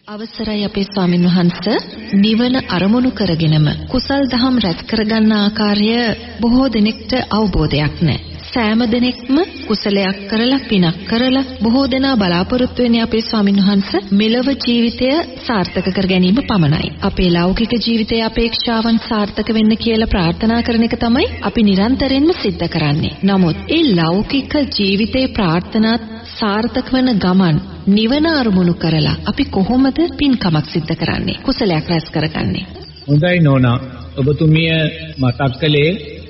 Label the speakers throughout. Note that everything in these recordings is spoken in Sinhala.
Speaker 1: අවසරයි අපේ ස්වාමින් වහන්සේ. නිවන අරමුණු කරගෙනම කුසල් දහම් රැස් කරගන්න ආකාරය බොහෝ දෙනෙක්ට අවබෝධයක් නැහැ. සෑම දෙනෙක්ම කුසලයක් කරලා පිනක් කරලා බොහෝ දෙනා බලාපොරොත්තු වෙන්නේ අපේ ස්වාමින් වහන්සේ මෙලව ජීවිතය සාර්ථක කර ගැනීම පමණයි. අපේ ලෞකික ජීවිතයේ අපේක්ෂාවන් සාර්ථක වෙන්න කියලා ප්‍රාර්ථනා කරන එක තමයි අපි නිරන්තරයෙන්ම සිද්ධ කරන්නේ. නමුත් ඒ ලෞකික ජීවිතයේ ප්‍රාර්ථනාත් සාර්ථක වෙන ගමන් නිවන අරමුණු කරලා අපි කොහොමද පින්කමක් සිද්ධ කරන්නේ? කුසලයක් රැස් කරගන්නේ?
Speaker 2: හොඳයි නෝනා, ඔබතුමිය මතක් කළේ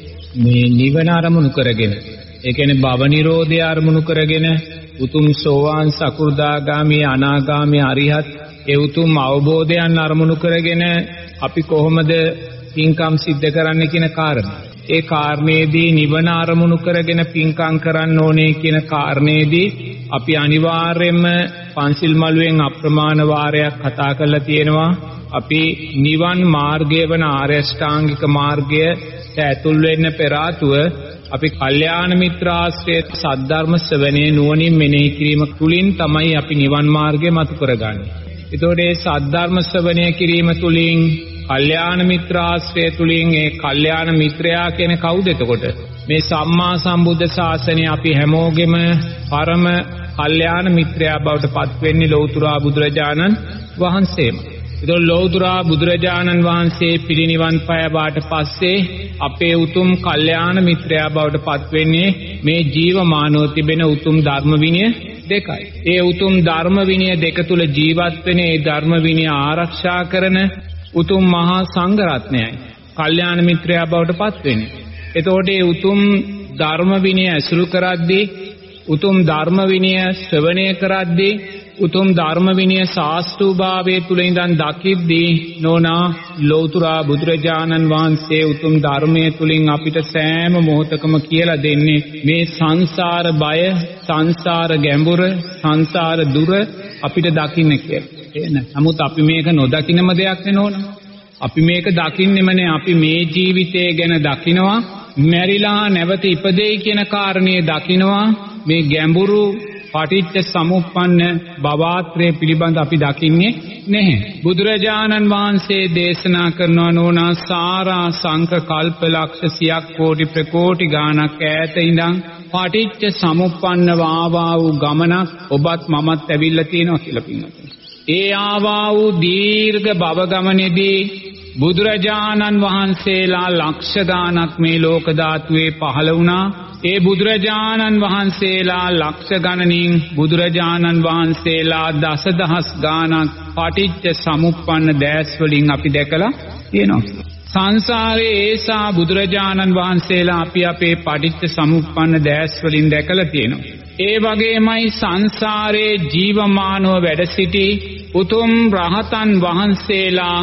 Speaker 2: මේ නිවන අරමුණු කරගෙන, ඒ කියන්නේ භව නිරෝධය අරමුණු කරගෙන උතුම් සෝවාන් සකු르දාගාමී අනාගාමී අරිහත් ඒ උතුම් අවබෝධයන් අරමුණු කරගෙන අපි කොහොමද පින්කම් සිද්ධ කරන්නේ කියන කාරණා. ඒ කාරණේදී නිවන අරමුණු කරගෙන පින්කම් කරන්න ඕනේ කියන කාරණේදී අපි අනිවාර්යයෙන්ම පංචිල් මළුවෙන් අප්‍රමාණ වාරයක් කතා කරලා තියෙනවා. අපි නිවන් මාර්ගය වන ආර්ය ශ්‍රාංගික මාර්ගයට ඇතුල් වෙන්න පෙර ආතුව අපි කල්යාණ මිත්‍රාශ්‍රය සද්ධර්ම ශ්‍රවණේ නුවණින් මෙනෙහි කිරීම තුලින් තමයි අපි නිවන් මාර්ගය මතු කරගන්නේ. ඒතකොට මේ සද්ධර්ම ශ්‍රවණය කිරීම තුලින් කල්යාණ මිත්‍රාශ්‍රය තුලින් ඒ කල්යාණ මිත්‍රයා කියන්නේ කවුද එතකොට? මේ සම්මා සම්බුද්ධ ශාසනය අපි හැමෝගෙම පරම කල්යාණ මිත්‍රයා බවට පත් වෙන්නේ ලෞතුරා බුදුරජාණන් වහන්සේම. ඒතකොට ලෞතුරා බුදුරජාණන් වහන්සේ පිරිනිවන් පෑවාට පස්සේ අපේ උතුම් කල්යාණ මිත්‍රයා බවට පත් වෙන්නේ මේ ජීවමානව තිබෙන උතුම් ධර්ම විනය දෙකයි. ඒ උතුම් ධර්ම විනය දෙක තුල ජීවත් වෙන ඒ ධර්ම විනය ආරක්ෂා කරන උතුම් මහා සංඝ රත්නයයි කල්යාණ මිත්‍රයා බවට පත් වෙන්නේ. එතකොට මේ උතුම් ධර්ම විනය ඇසුරු කරද්දී, උතුම් ධර්ම විනය ශ්‍රවණය කරද්දී, උතුම් ධර්ම විනය ශාස්ත්‍රූභාවයේ තුල ඉඳන් දකිද්දී නෝනා ලෞතුරා බුදුරජාණන් වහන්සේ උතුම් ධර්මයේ තුලින් අපිට සෑම මොහොතකම කියලා දෙන්නේ මේ සංසාර බය, සංසාර ගැඹුර, සංසාර දුර අපිට දකින්න කියලා. නමුත් අපි මේක නොදකින්නම දෙයක් නෙනෝනා. අපි මේක දකින්නෙම නෑ. අපි මේ ජීවිතය ගැන දකිනවා, මැරිලා නැවත ඉපදෙයි කියන කාරණේ දකිනවා. මේ ගැඹුරු පටිච්ච සමුප්පන්න භවත්‍රය පිළිබඳ අපි දකින්නේ නැහැ. බුදුරජාණන් වහන්සේ දේශනා කරනවා නෝනා සාරා සංඛ කල්ප ලක්ෂ සියක් කෝටි ප්‍රකෝටි ගානක් ඈත ඉඳන් පටිච්ච සමුප්පන්න වාවා වූ ගමනක් ඔබත් මමත් ඇවිල්ලා තියෙනවා කියලා පින්නත්. ඒ ආවා වූ දීර්ඝ භව ගමනේදී බුදුරජාණන් වහන්සේලා ලක්ෂ ගානක් මේ ලෝක ධාතුවේ පහළ වුණා. ඒ බුදුරජාණන් වහන්සේලා ලක්ෂ ගණනින් බුදුරජාණන් වහන්සේලා දසදහස් ගානක් පටිච්ච සමුප්පන්න දැස් වලින් අපි දැකලා තියෙනවා. සංසාරයේ ඒසා බුදුරජාණන් වහන්සේලා අපි අපේ පටිච්ච සමුප්පන්න දැස් වලින් දැකලා තියෙනවා. ඒ වගේමයි සංසාරයේ ජීවමානව වැඩ සිටි උතුම් රහතන් වහන්සේලා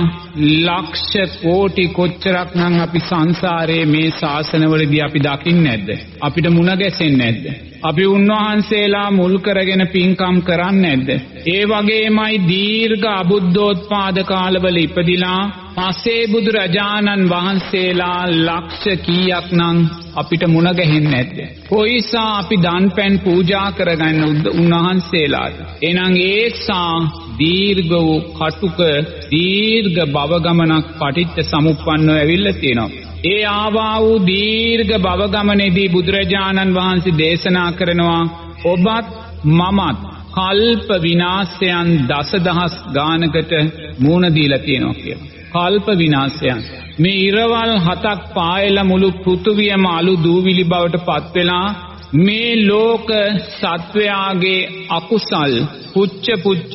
Speaker 2: ලක්ෂ කෝටි කොච්චරක් නම් අපි සංසාරයේ මේ ශාසනවලදී අපි දකින්නේ නැද්ද? අපිට මුණ ගැසෙන්නේ නැද්ද? අපි උන්වහන්සේලා මුල් කරගෙන පින්කම් කරන්නේ නැද්ද? ඒ වගේමයි දීර්ඝ අබුද්ධෝත්පාද කාලවල ඉපදිලා පස්සේ බුදුරජාණන් වහන්සේලා ලක්ෂ කීයක් නම් අපිට මුණ ගැහෙන්නේ නැද්ද? කොයිසා අපි දන් පැන් පූජා කරගන්න උන්වහන්සේලාට. එහෙනම් ඒසා දීර්ඝ වූ කටුක දීර්ඝ භව ගමනක් පටිච්ච සමුප්පන්නව ඇවිල්ලා තියෙනවා. ඒ ආවා වූ දීර්ඝ භව ගමනේදී බුදුරජාණන් වහන්සේ දේශනා කරනවා ඔබත් මමත් කල්ප විනාශයන් දසදහස් ගානකට මුණ දීලා තියෙනවා කියලා. කල්ප විනාශයන්. මේ ඉරවල් හතක් පායලා මුළු පෘථුවියම අලු දූවිලි බවට පත් වෙලා මේ ලෝක සත්වයාගේ අකුසල් පුච්ච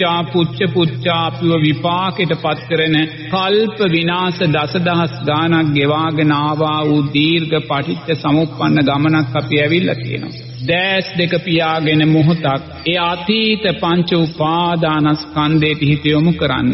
Speaker 2: පුච්චා අපිව විපාකයට පත් කරන කල්ප විනාශ දසදහස් ගානක් ගෙවාගෙන ආවා වූ දීර්ඝ පටිච්ච සමුප්පන්න ගමනක් අපි ඇවිල්ලා තියෙනවා. දැස් දෙක පියාගෙන මොහොතක් ඒ අතීත පංච උපාදානස්කන්ධයට හිත යොමු කරන්න.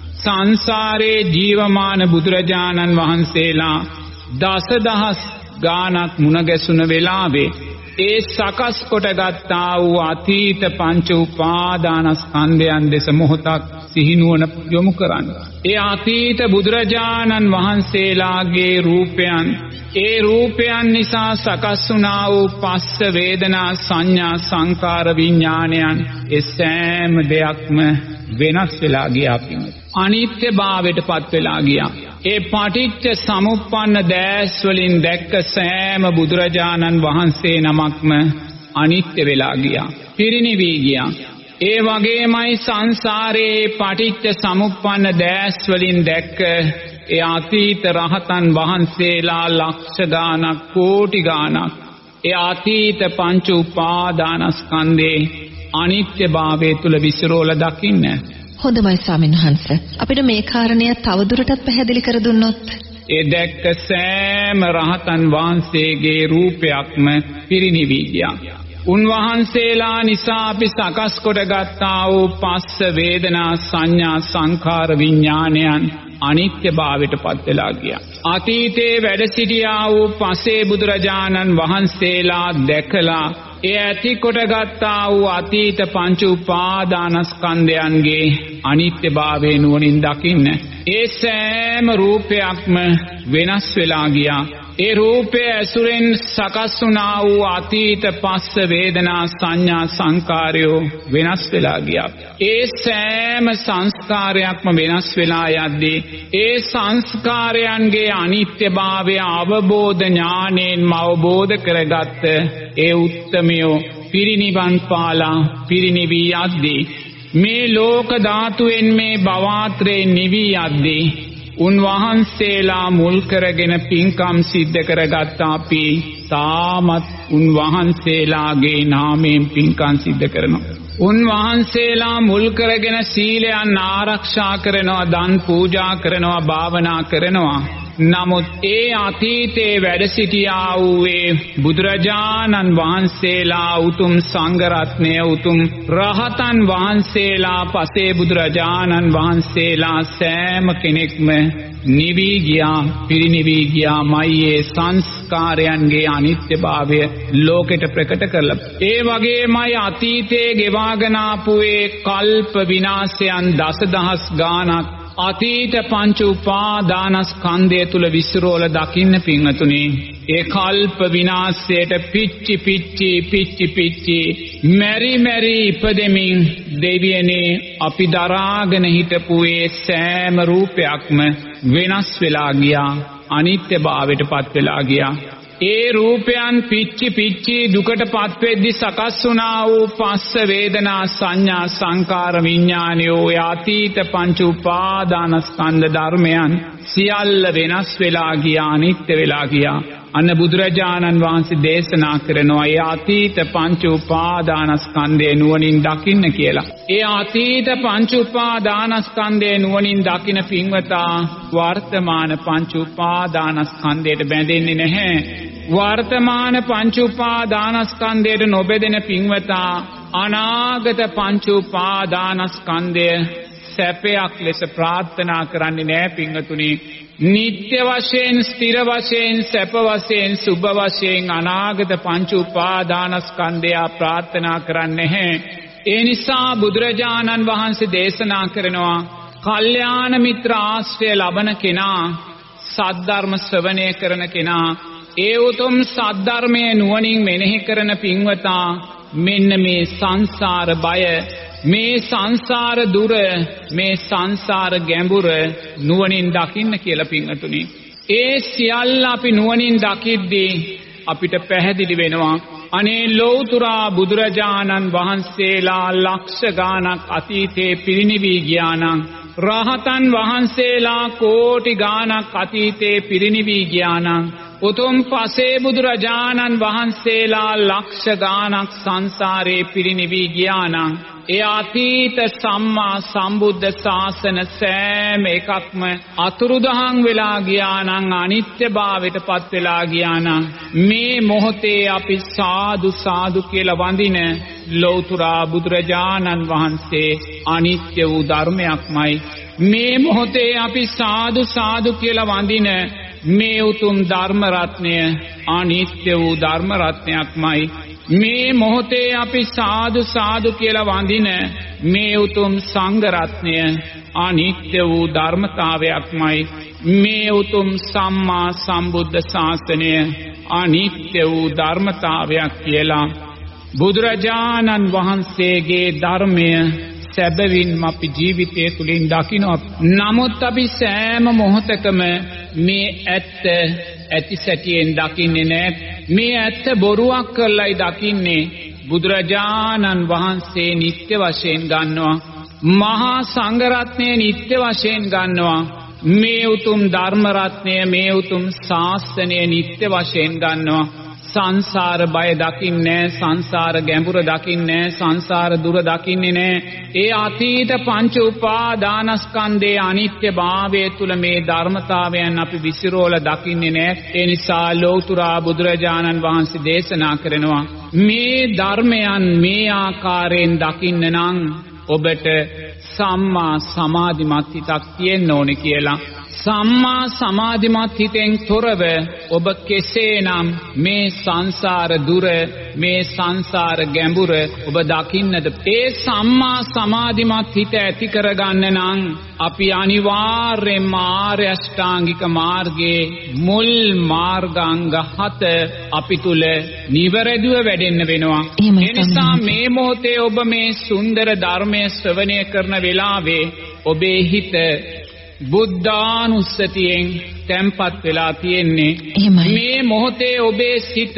Speaker 2: සංසාරේ ජීවමාන බුදුරජාණන් වහන්සේලා දසදහස් ගානක් මුණ ගැසුන වෙලාවේ ඒ සකස් කොට ගත්තා වූ අතීත පංච උපාදානස්කන්ධයන් දෙස මොහොතක් සිහිනුවන යොමු කරන්න. ඒ අතීත බුදුරජාණන් වහන්සේලාගේ රූපයන්, ඒ රූපයන් නිසා සකස් වුණා වූ පස්ස වේදනා සංඥා සංකාර විඥානයන්, ඒ සෑම දෙයක්ම වෙනස් වෙලා ගියා පින්වත්. අනිත්‍යභාවයට පත් වෙලා ගියා. ඒ පටිච්ච සමුප්පන්න දැස් වලින් දැක්ක සෑම බුදුරජාණන් වහන්සේ නමක්ම අනිත්‍ය වෙලා ගියා. පිරිනිවි ගියා. ඒ වගේමයි සංසාරේ පටිච්ච සමුප්පන්න දැස් වලින් දැක්ක ඒ අතීත රහතන් වහන්සේලා ලක්ෂ ගාණක් කෝටි ගාණක් ඒ අතීත පංච උපාදානස්කන්ධේ අනිත්‍යභාවය තුල විසිරෝලා දකින්න.
Speaker 1: හොඳයි ස්වාමීන් වහන්සේ. අපිට මේ කාරණය තවදුරටත් පැහැදිලි කර දුන්නොත්.
Speaker 2: ඒ දැක්ක සෑම රහතන් වහන්සේගේ රූපයක්ම පිරිනිවි ගියා. උන්වහන්සේලා නිසා අපි සකස් කොට ගත්තා වූ පස්ස වේදනා සංඥා සංඛාර විඥානයන් අනිත්‍යභාවයට පත් වෙලා ගියා. අතීතේ වැඩ සිටියා වූ පසේ බුදුරජාණන් වහන්සේලා දැකලා ඒ ඇති කොට ගත්තා වූ අතීත පංච උපාදානස්කන්ධයන්ගේ අනිත්‍යභාවය නුවණින් දකින්න. ඒ සෑම රූපයක්ම වෙනස් වෙලා ගියා. ඒ රූපය ඇසුරෙන් සකස් වුණා වූ අතීත පස්ස වේදනා සංඥා සංකාරයෝ වෙනස් වෙලා ගියා. ඒ සෑම සංස්කාරයක්ම වෙනස් වෙලා යද්දී ඒ සංස්කාරයන්ගේ අනිත්‍යභාවය අවබෝධ ඥාණයෙන් අවබෝධ කරගත්ත ඒ උත්තමයෝ පිරිනිවන් පාලා පිරිනිවි යද්දී මේ ලෝක ධාතුවෙන් මේ භවත්‍රේ නිවි යද්දී උන්වහන්සේලා මුල් කරගෙන පින්කම් සිද්ධ කරගත් අපි තාමත් උන්වහන්සේලාගේ නාමයෙන් පින්කම් සිද්ධ කරනවා. උන්වහන්සේලා මුල් කරගෙන සීලයන් ආරක්ෂා කරනවා, දන් පූජා කරනවා, භාවනා කරනවා. නමුත් ඒ අතීතේ වැඩ සිටියා වූ බුදුරජාණන් වහන්සේලා උතුම් සංඝ රත්නය උතුම් රහතන් වහන්සේලා පසේ බුදුරජාණන් වහන්සේලා සෑම කෙනෙක්ම නිවි ගියා, පිරිනිවි ගියා. මයියේ සංස්කාරයන්ගේ අනිත්‍යභාවය ලෝකෙට ප්‍රකට කරලා. ඒ වගේමයි අතීතයේ ගෙවාගෙන ආපු කල්ප විනාශයන් දසදහස් ගාණක් අතීත පංච උපාදානස්කන්ධය තුල විසිරෝල දකින්න පින්වතුනි. ඒ කල්ප විනාශයට පිච්චි මෙරි ඉපදෙමින් දෙවියනේ අපි දරාගෙන හිටපු ඒ සෑම රූපයක්ම වෙනස් වෙලා ගියා, අනිත්‍යභාවයට පත් වෙලා ගියා. ඒ රූපයන් පිච්චි දුකටපත් වෙද්දි සකස් වුණා වූ පස්ස වේදනා සංඥා සංකාර විඥානයෝ අතීත පංච උපාදානස්කන්ධ ධර්මයන් සියල්ල වෙනස් වෙලා ගියා, අනිත්‍ය වෙලා ගියා. අන්න බුදුරජාණන් වහන්සේ දේශනා කරනවා ඒ අතීත පංච උපාදානස්කන්ධය නුවණින් දකින්න කියලා. ඒ අතීත පංච උපාදානස්කන්ධය නුවණින් දකින පින්වතා වර්තමාන පංච උපාදානස්කන්ධයට බැඳෙන්නේ නැහැ. වර්තමාන පංච උපාදානස්කන්ධයට නොබැඳෙන පින්වතා අනාගත පංච උපාදානස්කන්ධය සැපයක් ලෙස ප්‍රාර්ථනා කරන්නේ නැහැ පින්වතුනි. නිත්‍ය වශයෙන්, ස්ථිර වශයෙන්, සැප වශයෙන්, සුභ වශයෙන් අනාගත පංච උපාදානස්කන්ධය ප්‍රාර්ථනා කරන්නේ නැහැ. ඒ නිසා බුදුරජාණන් වහන්සේ දේශනා කරනවා කල්යාණ මිත්‍ර ආශ්‍රය ලබන කෙනා, සද්ධර්ම ශ්‍රවණය කරන කෙනා, ඒ උතුම් සද්ධර්මයේ නුවණින් මෙනෙහි කරන පින්වතා මෙන්න මේ සංසාර බය, මේ සංසාර දුර, මේ සංසාර ගැඹුර නුවණින් දකින්න කියලා පින්වතුනි. ඒ සියල්ල අපි නුවණින් දකිද්දී අපිට පැහැදිලි වෙනවා අනේ ලෞතුරා බුදුරජාණන් වහන්සේලා ලක්ෂ ගාණක් අතීතේ පිරිනිවි ගියා නම්, රහතන් වහන්සේලා කෝටි ගාණක් අතීතේ පිරිනිවි ගියා නම්, උතුම් පසේ බුදුරජාණන් වහන්සේලා ලක්ෂ ගාණක් සංසාරේ පිරිනිවි ගියා නම්, ඒ අතීත සම්මා සම්බුද්ධ ශාසන සෑම එකක්ම අතුරුදහන් වෙලා ගියා නම්, අනිත්‍යභාවයට පත් වෙලා ගියා නම්, මේ මොහොතේ අපි සාදු සාදු කියලා වඳින ලෞතුරා බුදුරජාණන් වහන්සේ අනිත්‍ය වූ ධර්මයක්මයි. මේ මොහොතේ අපි සාදු සාදු කියලා වඳින මේ උතුම් ධර්ම රත්නය අනිත්‍ය වූ ධර්ම රත්නයක්මයි. මේ මොහොතේ අපි සාදු සාදු කියලා වඳින මේ උතුම් සංඝ රත්නය අනිත්‍ය වූ ධර්මතාවයක්මයි. මේ උතුම් සම්මා සම්බුද්ධ ශාසනය අනිත්‍ය වූ ධර්මතාවයක් කියලා බුදුරජාණන් වහන්සේගේ ධර්මය සැබවින්ම අපි ජීවිතය තුළින් දකිනවා. නමුත් අපි සෑම මොහොතකම මේ ඇත්ත ඇති සැටියෙන් දකින්නේ නැහැ. මේ ඇත්ත බොරුවක් කරලායි දකින්නේ. බුදුරජාණන් වහන්සේ නිත්‍ය වශයෙන් ගන්නවා. මහා සංඝරත්නය නිත්‍ය වශයෙන් ගන්නවා. මේ උතුම් ධර්ම රත්නය, මේ උතුම් ශාස්ත්‍රය නිත්‍ය වශයෙන් ගන්නවා. සංසාර බය දකින්නේ නැහැ, සංසාර ගැඹුර දකින්නේ නැහැ, සංසාර දුර දකින්නේ නැහැ. ඒ අතීත පංච උපාදානස්කන්ධයේ අනිත්‍යභාවය තුල මේ ධර්මතාවයන් අපි විසිරෝල දකින්නේ නැහැ. ඒ නිසා ලෞතුරා බුදුරජාණන් වහන්සේ දේශනා කරනවා මේ ධර්මයන් මේ ආකාරයෙන් දකින්න නම් ඔබට සම්මා සමාධිමත් හිතක් තියෙන්න ඕනේ කියලා. සම්මා සමාධිමත් හිතෙන් තොරව ඔබ කෙසේනම් මේ සංසාර දුර, මේ සංසාර ගැඹුර ඔබ දකින්නද? ඒ සම්මා සමාධිමත් හිත ඇති කරගන්න නම් අපි අනිවාර්යයෙන්ම ආර්ය අෂ්ටාංගික මාර්ගයේ මුල් මාර්ගාංග 7 අපි තුල නිවැරදිව වැඩෙන්න වෙනවා. ඒ නිසා මේ මොහොතේ ඔබ මේ සුන්දර ධර්මයේ ශ්‍රවණය කරන වෙලාවේ ඔබේ හිත බුද්ධානුස්සතියෙන් තැම්පත් වෙලා තියෙන්නේ. මේ මොහොතේ ඔබේ සිත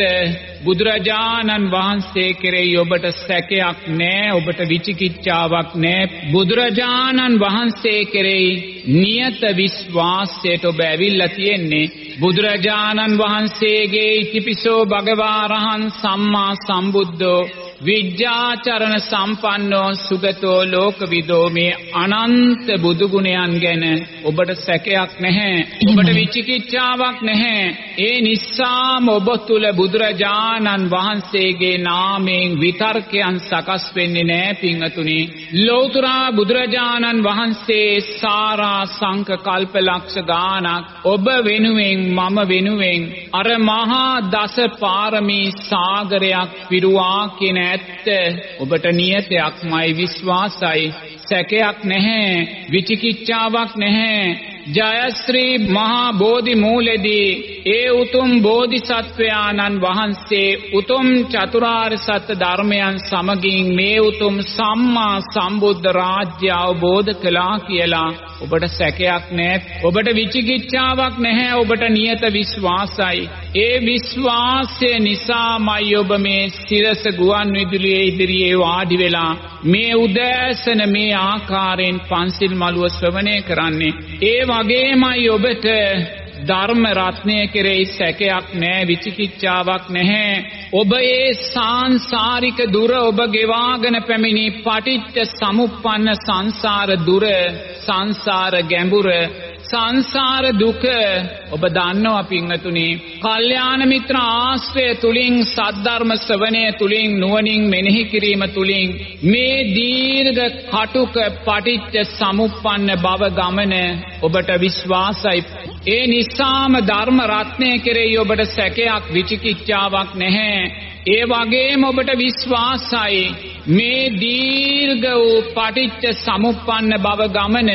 Speaker 2: බුදුරජාණන් වහන්සේ කෙරෙහි ඔබට සැකයක් නැහැ, ඔබට විචිකිච්ඡාවක් නැහැ. බුදුරජාණන් වහන්සේ කෙරෙහි නියත විශ්වාසයට ඔබ ඇවිල්ලා තියෙන්නේ. බුදුරජාණන් වහන්සේගේ ඉතිපිසෝ භගවාරහං සම්මා සම්බුද්ධෝ විජ්ජාචරණ සම්පන්නෝ සුගතෝ ලෝකවිදෝ මේ අනන්ත බුදු ගුණයන් ගැන ඔබට සැකයක් නැහැ, ඔබට විචිකිච්ඡාවක් නැහැ. ඒ නිසාම ඔබ තුල බුදුරජාණන් වහන්සේගේ නාමයෙන් විතර්කයන් සකස් වෙන්නේ නැහැ පින්වතුනි. ලෞතුරා බුදුරජාණන් වහන්සේ සාරා සංක කල්ප ලක්ෂ ගානක් ඔබ වෙනුවෙන් මම වෙනුවෙන් අර මහා දස පාරමී සාගරයක් පිරුවා කියන ඇත්ත ඔබට නියතයක්මයි, විශ්වාසයි, සැකයක් නැහැ, විචිකිච්ඡාවක් නැහැ. ජයශ්‍රී මහා බෝධි මූලෙදී ඒ උතුම් බෝධිසත්වයාණන් වහන්සේ උතුම් චතුරාර්ය සත්‍ය ධර්මයන් සමගින් මේ උතුම් සම්මා සම්බුද්ධ රාජ්‍ය අවබෝධ කළා කියලා ඔබට සැකයක් නැහැ, ඔබට විචිකිච්ඡාවක් නැහැ, ඔබට නියත විශ්වාසයි. ඒ විශ්වාසය නිසාමයි ඔබ මේ සිරස ගුවන් විදුලියේ ඉදිරියේ වාඩි වෙලා මේ උදෑසන මේ ආකාරයෙන් පන්සිල් මළුව ශ්‍රවණය කරන්නේ. ඒ වගේමයි ඔබට ධර්ම රත්නය කෙරෙහි සැකයක් නැහැ, විචිකිච්ඡාවක් නැහැ. ඔබ ඒ සාංසාරික දුර ඔබ ගෙවාගෙන පැමිණි පටිච්ච සමුප්පන්න සංසාර දුර, සංසාර ගැඹුර, සංසාර දුක ඔබ දන්නවා පින්වතුනි. කල්යාණ මිත්‍ර ආශ්‍රය තුලින්, සද්ධර්ම ශ්‍රවණය තුලින්, නුවණින් මෙනෙහි කිරීම තුලින් මේ දීර්ඝ කටුක පටිච්ච සමුප්පන්න භව ගමන ඔබට විශ්වාසයි. ඒ නිසාම ධර්ම රත්නය කෙරෙහි ඔබට සැකයක්, විචිකිච්ඡාවක් නැහැ. ඒ වගේම ඔබට විශ්වාසයි මේ දීර්ඝ වූ පටිච්ච සමුප්පන්න භව ගමන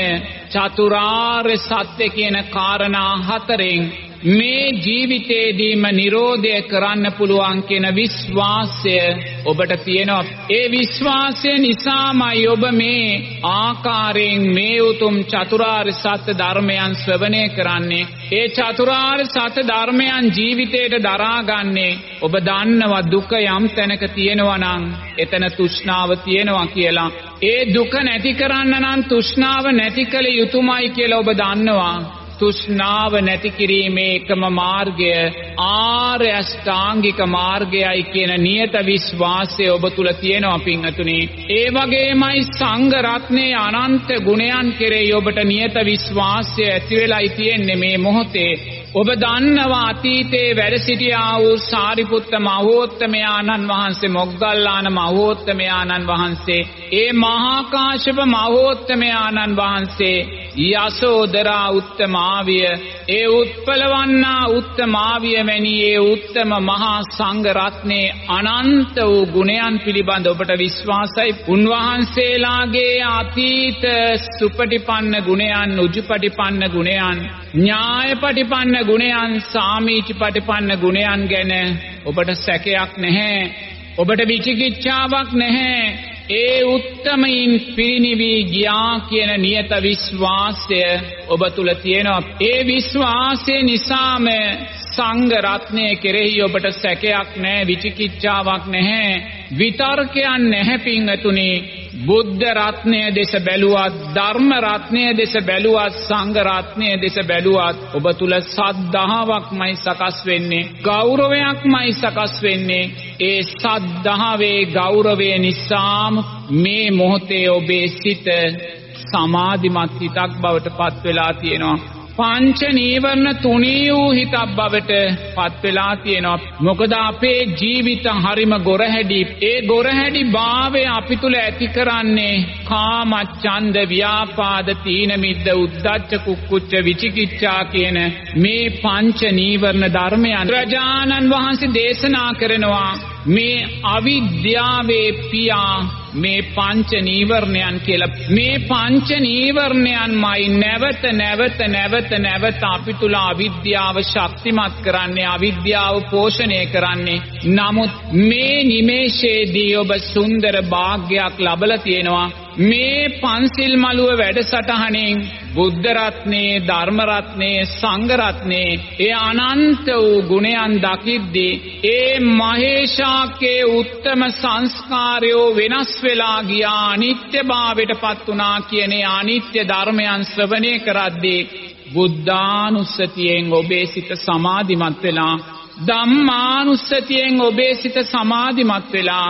Speaker 2: චතුරාර්ය සත්‍ය කියන කාරණා 4න් මේ ජීවිතේදීම නිරෝධය කරන්න පුළුවන් කියන විශ්වාසය ඔබට තියෙනවා. ඒ විශ්වාසය නිසාමයි ඔබ මේ ආකාරයෙන් මේ උතුම් චතුරාර්ය සත්‍ය ධර්මයන් ශ්‍රවණය කරන්නේ. ඒ චතුරාර්ය සත්‍ය ධර්මයන් ජීවිතයට දරාගන්නේ. ඔබ දන්නවා දුක යම් තැනක තියෙනවා නම් එතන තෘෂ්ණාව තියෙනවා කියලා. ඒ දුක නැති කරන්න නම් තෘෂ්ණාව නැති කළ යුතුමයි කියලා ඔබ දන්නවා. තෘෂ්ණාව නැති කිරීමේ එකම මාර්ගය ආර්ය අෂ්ටාංගික මාර්ගයයි කියන නියත විශ්වාසය ඔබ තුල තියෙනවා පින්වතුනි. ඒ වගේමයි සංඝ රත්නයේ අනන්ත ගුණයන් කෙරෙහි ඔබට නියත විශ්වාසය ඇති වෙලයි තියෙන්නේ මේ මොහොතේ. ඔබ දන්නවා අතීතයේ වැඩ සිටියා වූ සාරිපුත්ත මහෝත්තමයාණන් වහන්සේ, මොග්ගල්ලාන මහෝත්තමයාණන් වහන්සේ, ඒ මහා කාශ්‍යප මහෝත්තමයාණන් වහන්සේ, යසෝදරා උත්තමාවිය, ඒ උත්පලවන්නා උත්තමාවිය වැනි ඒ උත්තම මහා සංඝ රත්නයේ අනන්ත වූ ගුණයන් පිළිබඳ ඔබට විශ්වාසයි. උන්වහන්සේලාගේ අතීත සුපටිපන්න ගුණයන්, උජුපටිපන්න ගුණයන්, ඥායපටිපන්න ගුණයන්, සාමීචිපටිපන්න ගුණයන් ගැන ඔබට සැකයක් නැහැ, ඔබට විචිකිච්ඡාවක් නැහැ. ඒ උත්තමයින් පිරිනිවී ගියා කියන නියත විශ්වාසය ඔබ තුල තියෙනවා. ඒ විශ්වාසය නිසාම සංඝ රත්නය කෙරෙහි ඔබට සැකයක් නැහැ, විචිකිච්ඡාවක් නැහැ, විතර්කයන් නැහැ පින්වතුනි. බුද්ධ රත්නය දෙස බැලුවත්, ධර්ම රත්නය දෙස බැලුවත්, සංඝ රත්නය දෙස බැලුවත් ඔබ තුල සද්ධාාවක්මයි සකස් වෙන්නේ, ගෞරවයක්මයි සකස් වෙන්නේ. ඒ සද්ධාවේ ගෞරවය නිසාම මේ මොහොතේ ඔබේ සිත සමාධිමත් හිතක් බවට පත් වෙලා තියෙනවා. පංච නීවරණ තුනී වූ හිතක් බවට පත් වෙලා තියෙනවා. මොකද අපේ ජීවිත හරිම ගොරහැඩි. ඒ ගොරහැඩි භාවය අපි තුල ඇති කරන්නේ කාම, ඡන්ද, ව්‍යාපාද, තීන මිද්ද, උද්ධච්ච, කුක්කුච්ච, විචිකිච්ඡා කියන මේ පංච නීවරණ ධර්මයන්. රජානන් වහන්සේ දේශනා කරනවා මේ අවිද්‍යාවේ පියා මේ පංච නීවරණයන් කියලා. මේ පංච නීවරණයන්මයි නැවත නැවත නැවත නැවත අපි තුල අවිද්‍යාව ශක්තිමත් කරන්නේ, අවිද්‍යාව පෝෂණය කරන්නේ. නමුත් මේ නිමේෂයේදී ඔබ සුන්දර භාග්යක් ලබලා තියෙනවා. මේ පන්සිල් මළුව වැඩසටහනෙන් බුද්ධ රත්නේ, ධර්ම රත්නේ, සංඝ රත්නේ ඒ අනන්ත වූ ගුණයන් දකිද්දී ඒ මහේශාක්‍යයේ උත්තම සංස්කාරයෝ වෙනස් වෙලා ගියා, අනිත්‍යභාවයට පත් වුණා කියන අනිත්‍ය ධර්මයන් ශ්‍රවණය කරද්දී බුද්ධානුස්සතියෙන් ඔබේ සිත සමාධිමත් වෙලා, ධම්මානුස්සතියෙන් ඔබේ සිත සමාධිමත් වෙලා,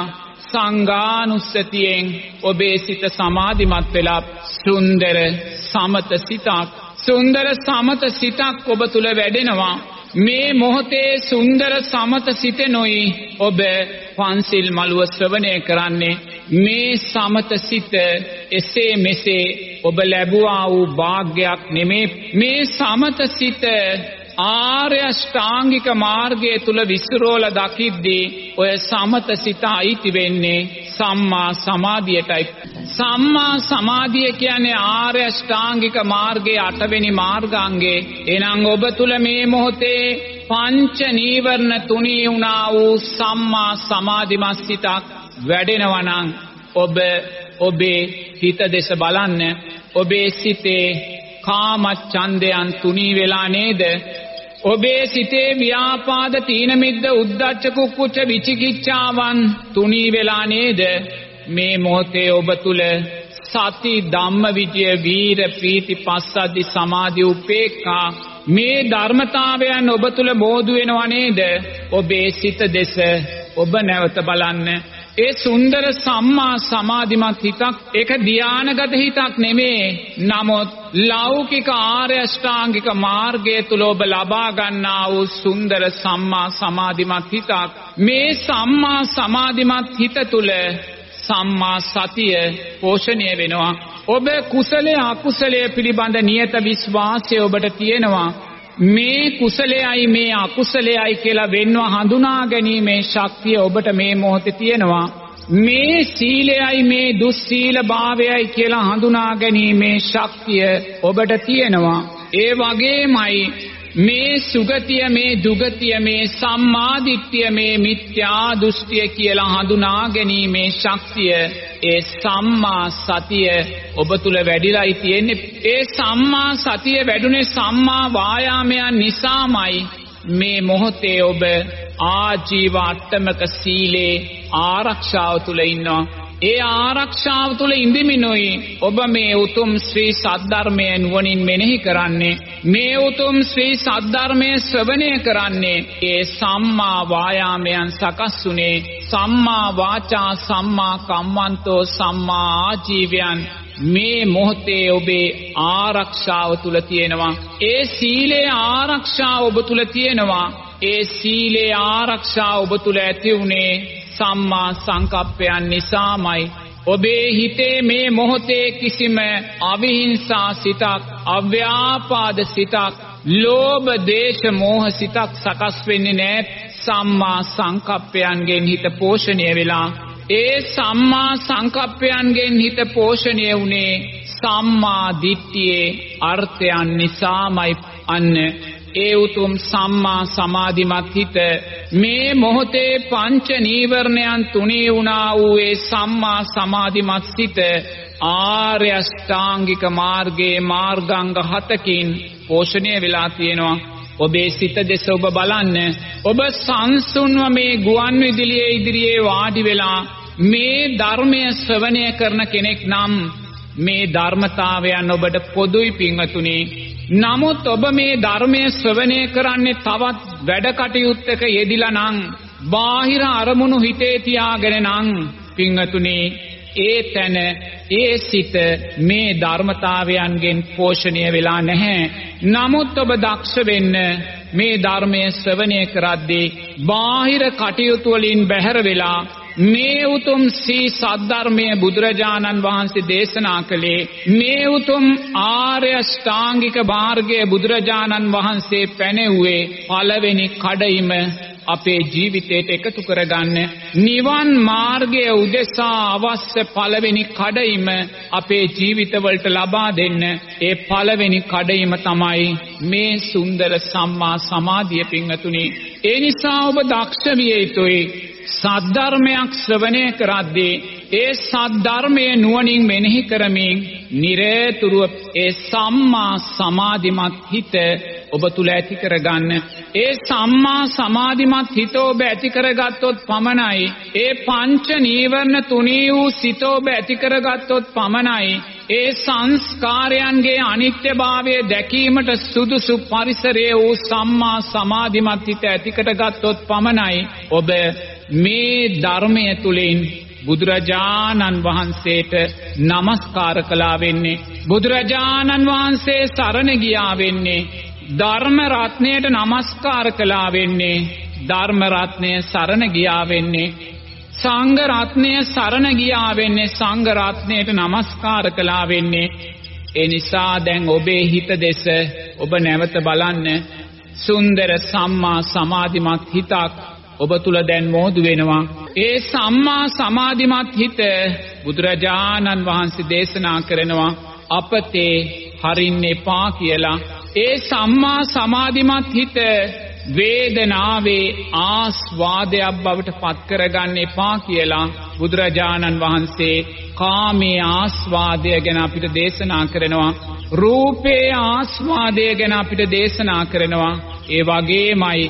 Speaker 2: සංඝානුස්සතියෙන් ඔබේ සිත සමාධිමත් වෙලා සුන්දර සමත සිතක්, සුන්දර සමත සිතක් ඔබ තුල වැඩෙනවා. මේ මොහොතේ සුන්දර සමත සිතෙනොයි ඔබ පන්සිල් මළුව ශ්‍රවණය කරන්නේ. මේ සමත සිත එසේ මෙසේ ඔබ ලැබුවා වූ භාග්යක් නෙමේ. මේ සමත සිත ආර්ය අෂ්ටාංගික මාර්ගය තුල විසිරෝල දකිද්දී ඔය සමත සිත අයිති වෙන්නේ සම්මා සමාධියටයි. සම්මා සමාධිය කියන්නේ ආර්ය අෂ්ටාංගික මාර්ගයේ 8 වෙනි මාර්ගාංගය. එනං ඔබ තුල මේ මොහොතේ පංච නීවරණ තුනී වුණා වූ සම්මා සමාධිමත් සිතක් වැඩෙනවා නම් ඔබ ඔබේ හිත දෙස බලන්න. ඔබේ සිතේ කාම ඡන්දයන් තුනී වෙලා නේද? ඔබේ සිතේ ව්‍යාපාද, තීන මිද්ද, උද්ධච්ච, කුක්කුච්ච, විචිකිච්ඡාවන් තුනී වෙලා නේද? මේ මොහොතේ ඔබ තුල සති, ධම්ම විජය, වීර, ප්‍රීති, පස්සද්ධි, සමාධි, උපේක්ඛා මේ ධර්මතාවයන් ඔබ තුල බෝධු වෙනවා නේද? ඔබේ සිත දෙස ඔබ නැවත බලන්න. ඒ සුන්දර සම්මා සමාධිමත් හිතක් ඒක ධානාගත හිතක් නෙමේ. නමුත් ලෞකික ආර්ය අෂ්ටාංගික මාර්ගය තුල ඔබ ලබා ගන්නා වූ සුන්දර සම්මා සමාධිමත් හිතක්. මේ සම්මා සමාධිමත් හිත තුල සම්මා සතිය පෝෂණය වෙනවා. ඔබ කුසලයේ අකුසලයේ පිළිබඳ නියත විශ්වාසය ඔබට තියෙනවා. මේ කුසලයයි මේ අකුසලයයි කියලා වෙන්ව හඳුනා ගැනීමේ ශක්තිය ඔබට මේ මොහොතේ තියෙනවා. මේ සීලයයි මේ දුස්සීල භාවයයි කියලා හඳුනා ගැනීමේ ශක්තිය ඔබට තියෙනවා. ඒ වගේමයි මේ සුගතිය, මේ දුගතිය, මේ සම්මාදිට්ඨිය, මේ මිත්‍යා දෘෂ්ටිය කියලා හඳුනා ගැනීමේ ශක්තිය ඒ සම්මා සතිය ඔබ තුල වැඩිලායි තියෙන්නේ. ඒ සම්මා සතිය වැඩුණේ සම්මා වායාමයන් නිසාමයි. මේ මොහොතේ ඔබ ආජීව අට්ටමක සීලේ ආරක්ෂාව තුල ඉන්නවා. ඒ ආරක්ෂාව තුල ඉඳිමිනුයි ඔබ මේ උතුම් ශ්‍රී සද්ධර්මය නුවණින් මෙනෙහි කරන්නේ. මේ උතුම් ශ්‍රී සද්ධර්මය ශ්‍රවණය කරන්නේ. ඒ සම්මා වායාමයන් සකස්ුනේ සම්මා වාචා, සම්මා කම්මන්තෝ, සම්මා ආජීවයන් මේ මොහොතේ ඔබේ ආරක්ෂාව තුල තියෙනවා. ඒ සීලේ ආරක්ෂාව ඔබ තුල තියෙනවා. ඒ සීලේ ආරක්ෂාව ඔබ තුල ඇති උනේ සම්මා සංකප්පයන් නිසාමයි. ඔබේ හිතේ මේ මොහොතේ කිසිම අවිහිංසා සිතක්, අව්‍යාපාද සිතක්, ලෝභ, දේශ, මෝහ සිතක් සකස් වෙන්නේ නැහැ. සම්මා සංකප්පයන්ගෙන් හිත පෝෂණය වෙලා. ඒ සම්මා සංකප්පයන්ගෙන් හිත පෝෂණය වුණේ සම්මා දිට්ඨියේ අර්ථයන් නිසාමයි. අන්න ඒ උතුම් සම්මා සමාධිමත් හිත මේ මොහොතේ පංච නීවරණයන් තුනී වුණා වූ ඒ සම්මා සමාධිමත් සිත ආර්ය අෂ්ටාංගික මාර්ගයේ මාර්ගාංග 7කින් පෝෂණය වෙලා තියෙනවා. ඔබේ සිත දෙස ඔබ බලන්න. ඔබ සංසුන්ව මේ ගුවන් විදුලියේ ඉදිරියේ වාඩි වෙලා මේ ධර්මය ශ්‍රවණය කරන කෙනෙක් නම් මේ ධර්මතාවයන් ඔබට පොදුයි පින්වතුනි. නමුත් ඔබ මේ ධර්මය ශ්‍රවණය කරන්නේ තවත් වැඩ කටයුත්තක යෙදිලා නම්, බාහිර අරමුණු හිතේ තියාගෙන නම් පින්වතුනි, ඒ තැන ඒ සිත මේ ධර්මතාවයන්ගෙන් පෝෂණය වෙලා නැහැ. නමුත් ඔබ දක්ෂ වෙන්න මේ ධර්මයේ ශ්‍රවණය කරද්දී බාහිර කටයුතු වලින් බැහැර වෙලා මේ උතුම් සී සද්ධර්මයේ බුදුරජාණන් වහන්සේ දේශනා කළේ, මේ උතුම් ආර්ය අෂ්ටාංගික මාර්ගයේ බුදුරජාණන් වහන්සේ පැනෙව්වේ පළවෙනි කඩයිම අපේ ජීවිතයට එකතු කරගන්න. නිවන් මාර්ගයේ උදෙසා අවශ්‍ය පළවෙනි කඩයිම අපේ ජීවිතවලට ලබා දෙන්න. ඒ පළවෙනි කඩයිම තමයි මේ සුන්දර සම්මා සමාධිය පින්වතුනි. ඒ නිසා ඔබ දක්ෂ විය යුතුයි. සද්ධර්මයක් ශ්‍රවණය කරද්දී ඒ සද්ධර්මයේ නුවණින් මෙනෙහි කරමින් නිරතුරුව ඒ සම්මා සමාධිමත් හිත ඔබ තුල ඇති කරගන්න. ඒ සම්මා සමාධිමත් හිත ඔබ ඇති කරගත්තොත් පමණයි, ඒ පංච නීවරණ තුනී වූ සිත ඔබ ඇති කරගත්තොත් පමණයි, ඒ සංස්කාරයන්ගේ අනිත්‍යභාවය දැකීමට සුදුසු පරිසරයේ වූ සම්මා සමාධිමත් හිත ඇති කරගත්තොත් පමණයි ඔබ මේ ධර්මය තුලින් බුදුරජාණන් වහන්සේට নমස්කාර කළා වෙන්නේ, බුදුරජාණන් වහන්සේ සරණ ගියා වෙන්නේ, ධර්ම රත්නයට নমස්කාර කළා වෙන්නේ, ධර්ම රත්නය සරණ ගියා වෙන්නේ, සංඝ රත්නය සරණ ගියා වෙන්නේ, සංඝ රත්නයට নমස්කාර කළා වෙන්නේ. ඒ නිසා දැන් ඔබේ හිත දෙස ඔබ නැවත බලන්න. සුන්දර සම්මා සමාධිමත් හිතක් ඔබ තුල දැන් මෝදු වෙනවා. ඒ සම්මා සමාධිමත් හිත බුදුරජාණන් වහන්සේ දේශනා කරනවා අපතේ හරින්න එපා කියලා. ඒ සම්මා සමාධිමත් හිත වේදනාවේ ආස්වාදයක් බවට පත් කරගන්න එපා කියලා බුදුරජාණන් වහන්සේ කාමයේ ආස්වාදය ගැන අපිට දේශනා කරනවා. රූපේ ආස්වාදය ගැන අපිට දේශනා කරනවා. ඒ වගේමයි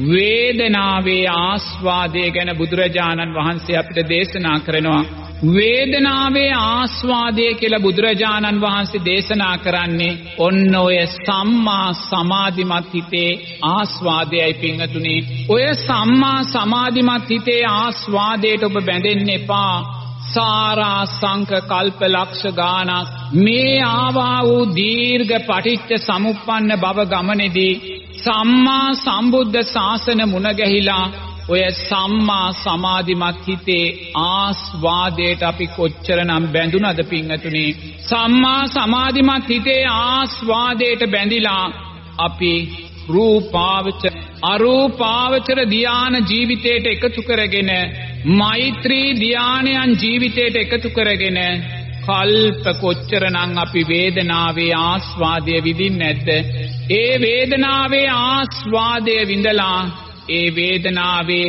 Speaker 2: වේදනාවේ ආස්වාදය ගැන බුදුරජාණන් වහන්සේ අපිට දේශනා කරනවා. වේදනාවේ ආස්වාදය කියලා බුදුරජාණන් වහන්සේ දේශනා කරන්නේ ඔන්න ඔය සම්මා සමාධිමත් හිතේ ආස්වාදයයි පින්වතුනි. ඔය සම්මා සමාධිමත් හිතේ ආස්වාදයට ඔබ බැඳෙන්න එපා. සාරා සංක කල්ප ලක්ෂ ගානක් මේ ආවා වූ දීර්ඝ පටිච්ච සමුප්පන්න භව ගමනේදී සම්මා සම්බුද්ධ ශාසන මුණ ගැහිලා ඔය සම්මා සමාධිමත් හිතේ ආස්වාදයට අපි කොච්චරනම් බැඳුනද පින්වතුනි. සම්මා සමාධිමත් හිතේ ආස්වාදයට බැඳිලා අපි රූපාවචර අරූපාවචර ධ්‍යාන ජීවිතයට එකතු කරගෙන, මෛත්‍රී ධ්‍යානයන් ජීවිතයට එකතු කරගෙන කල්ප කොච්චරනම් අපි වේදනාවේ ආස්වාදය විඳින්නේ නැද්ද? ඒ වේදනාවේ ආස්වාදය විඳලා ඒ වේදනාවේ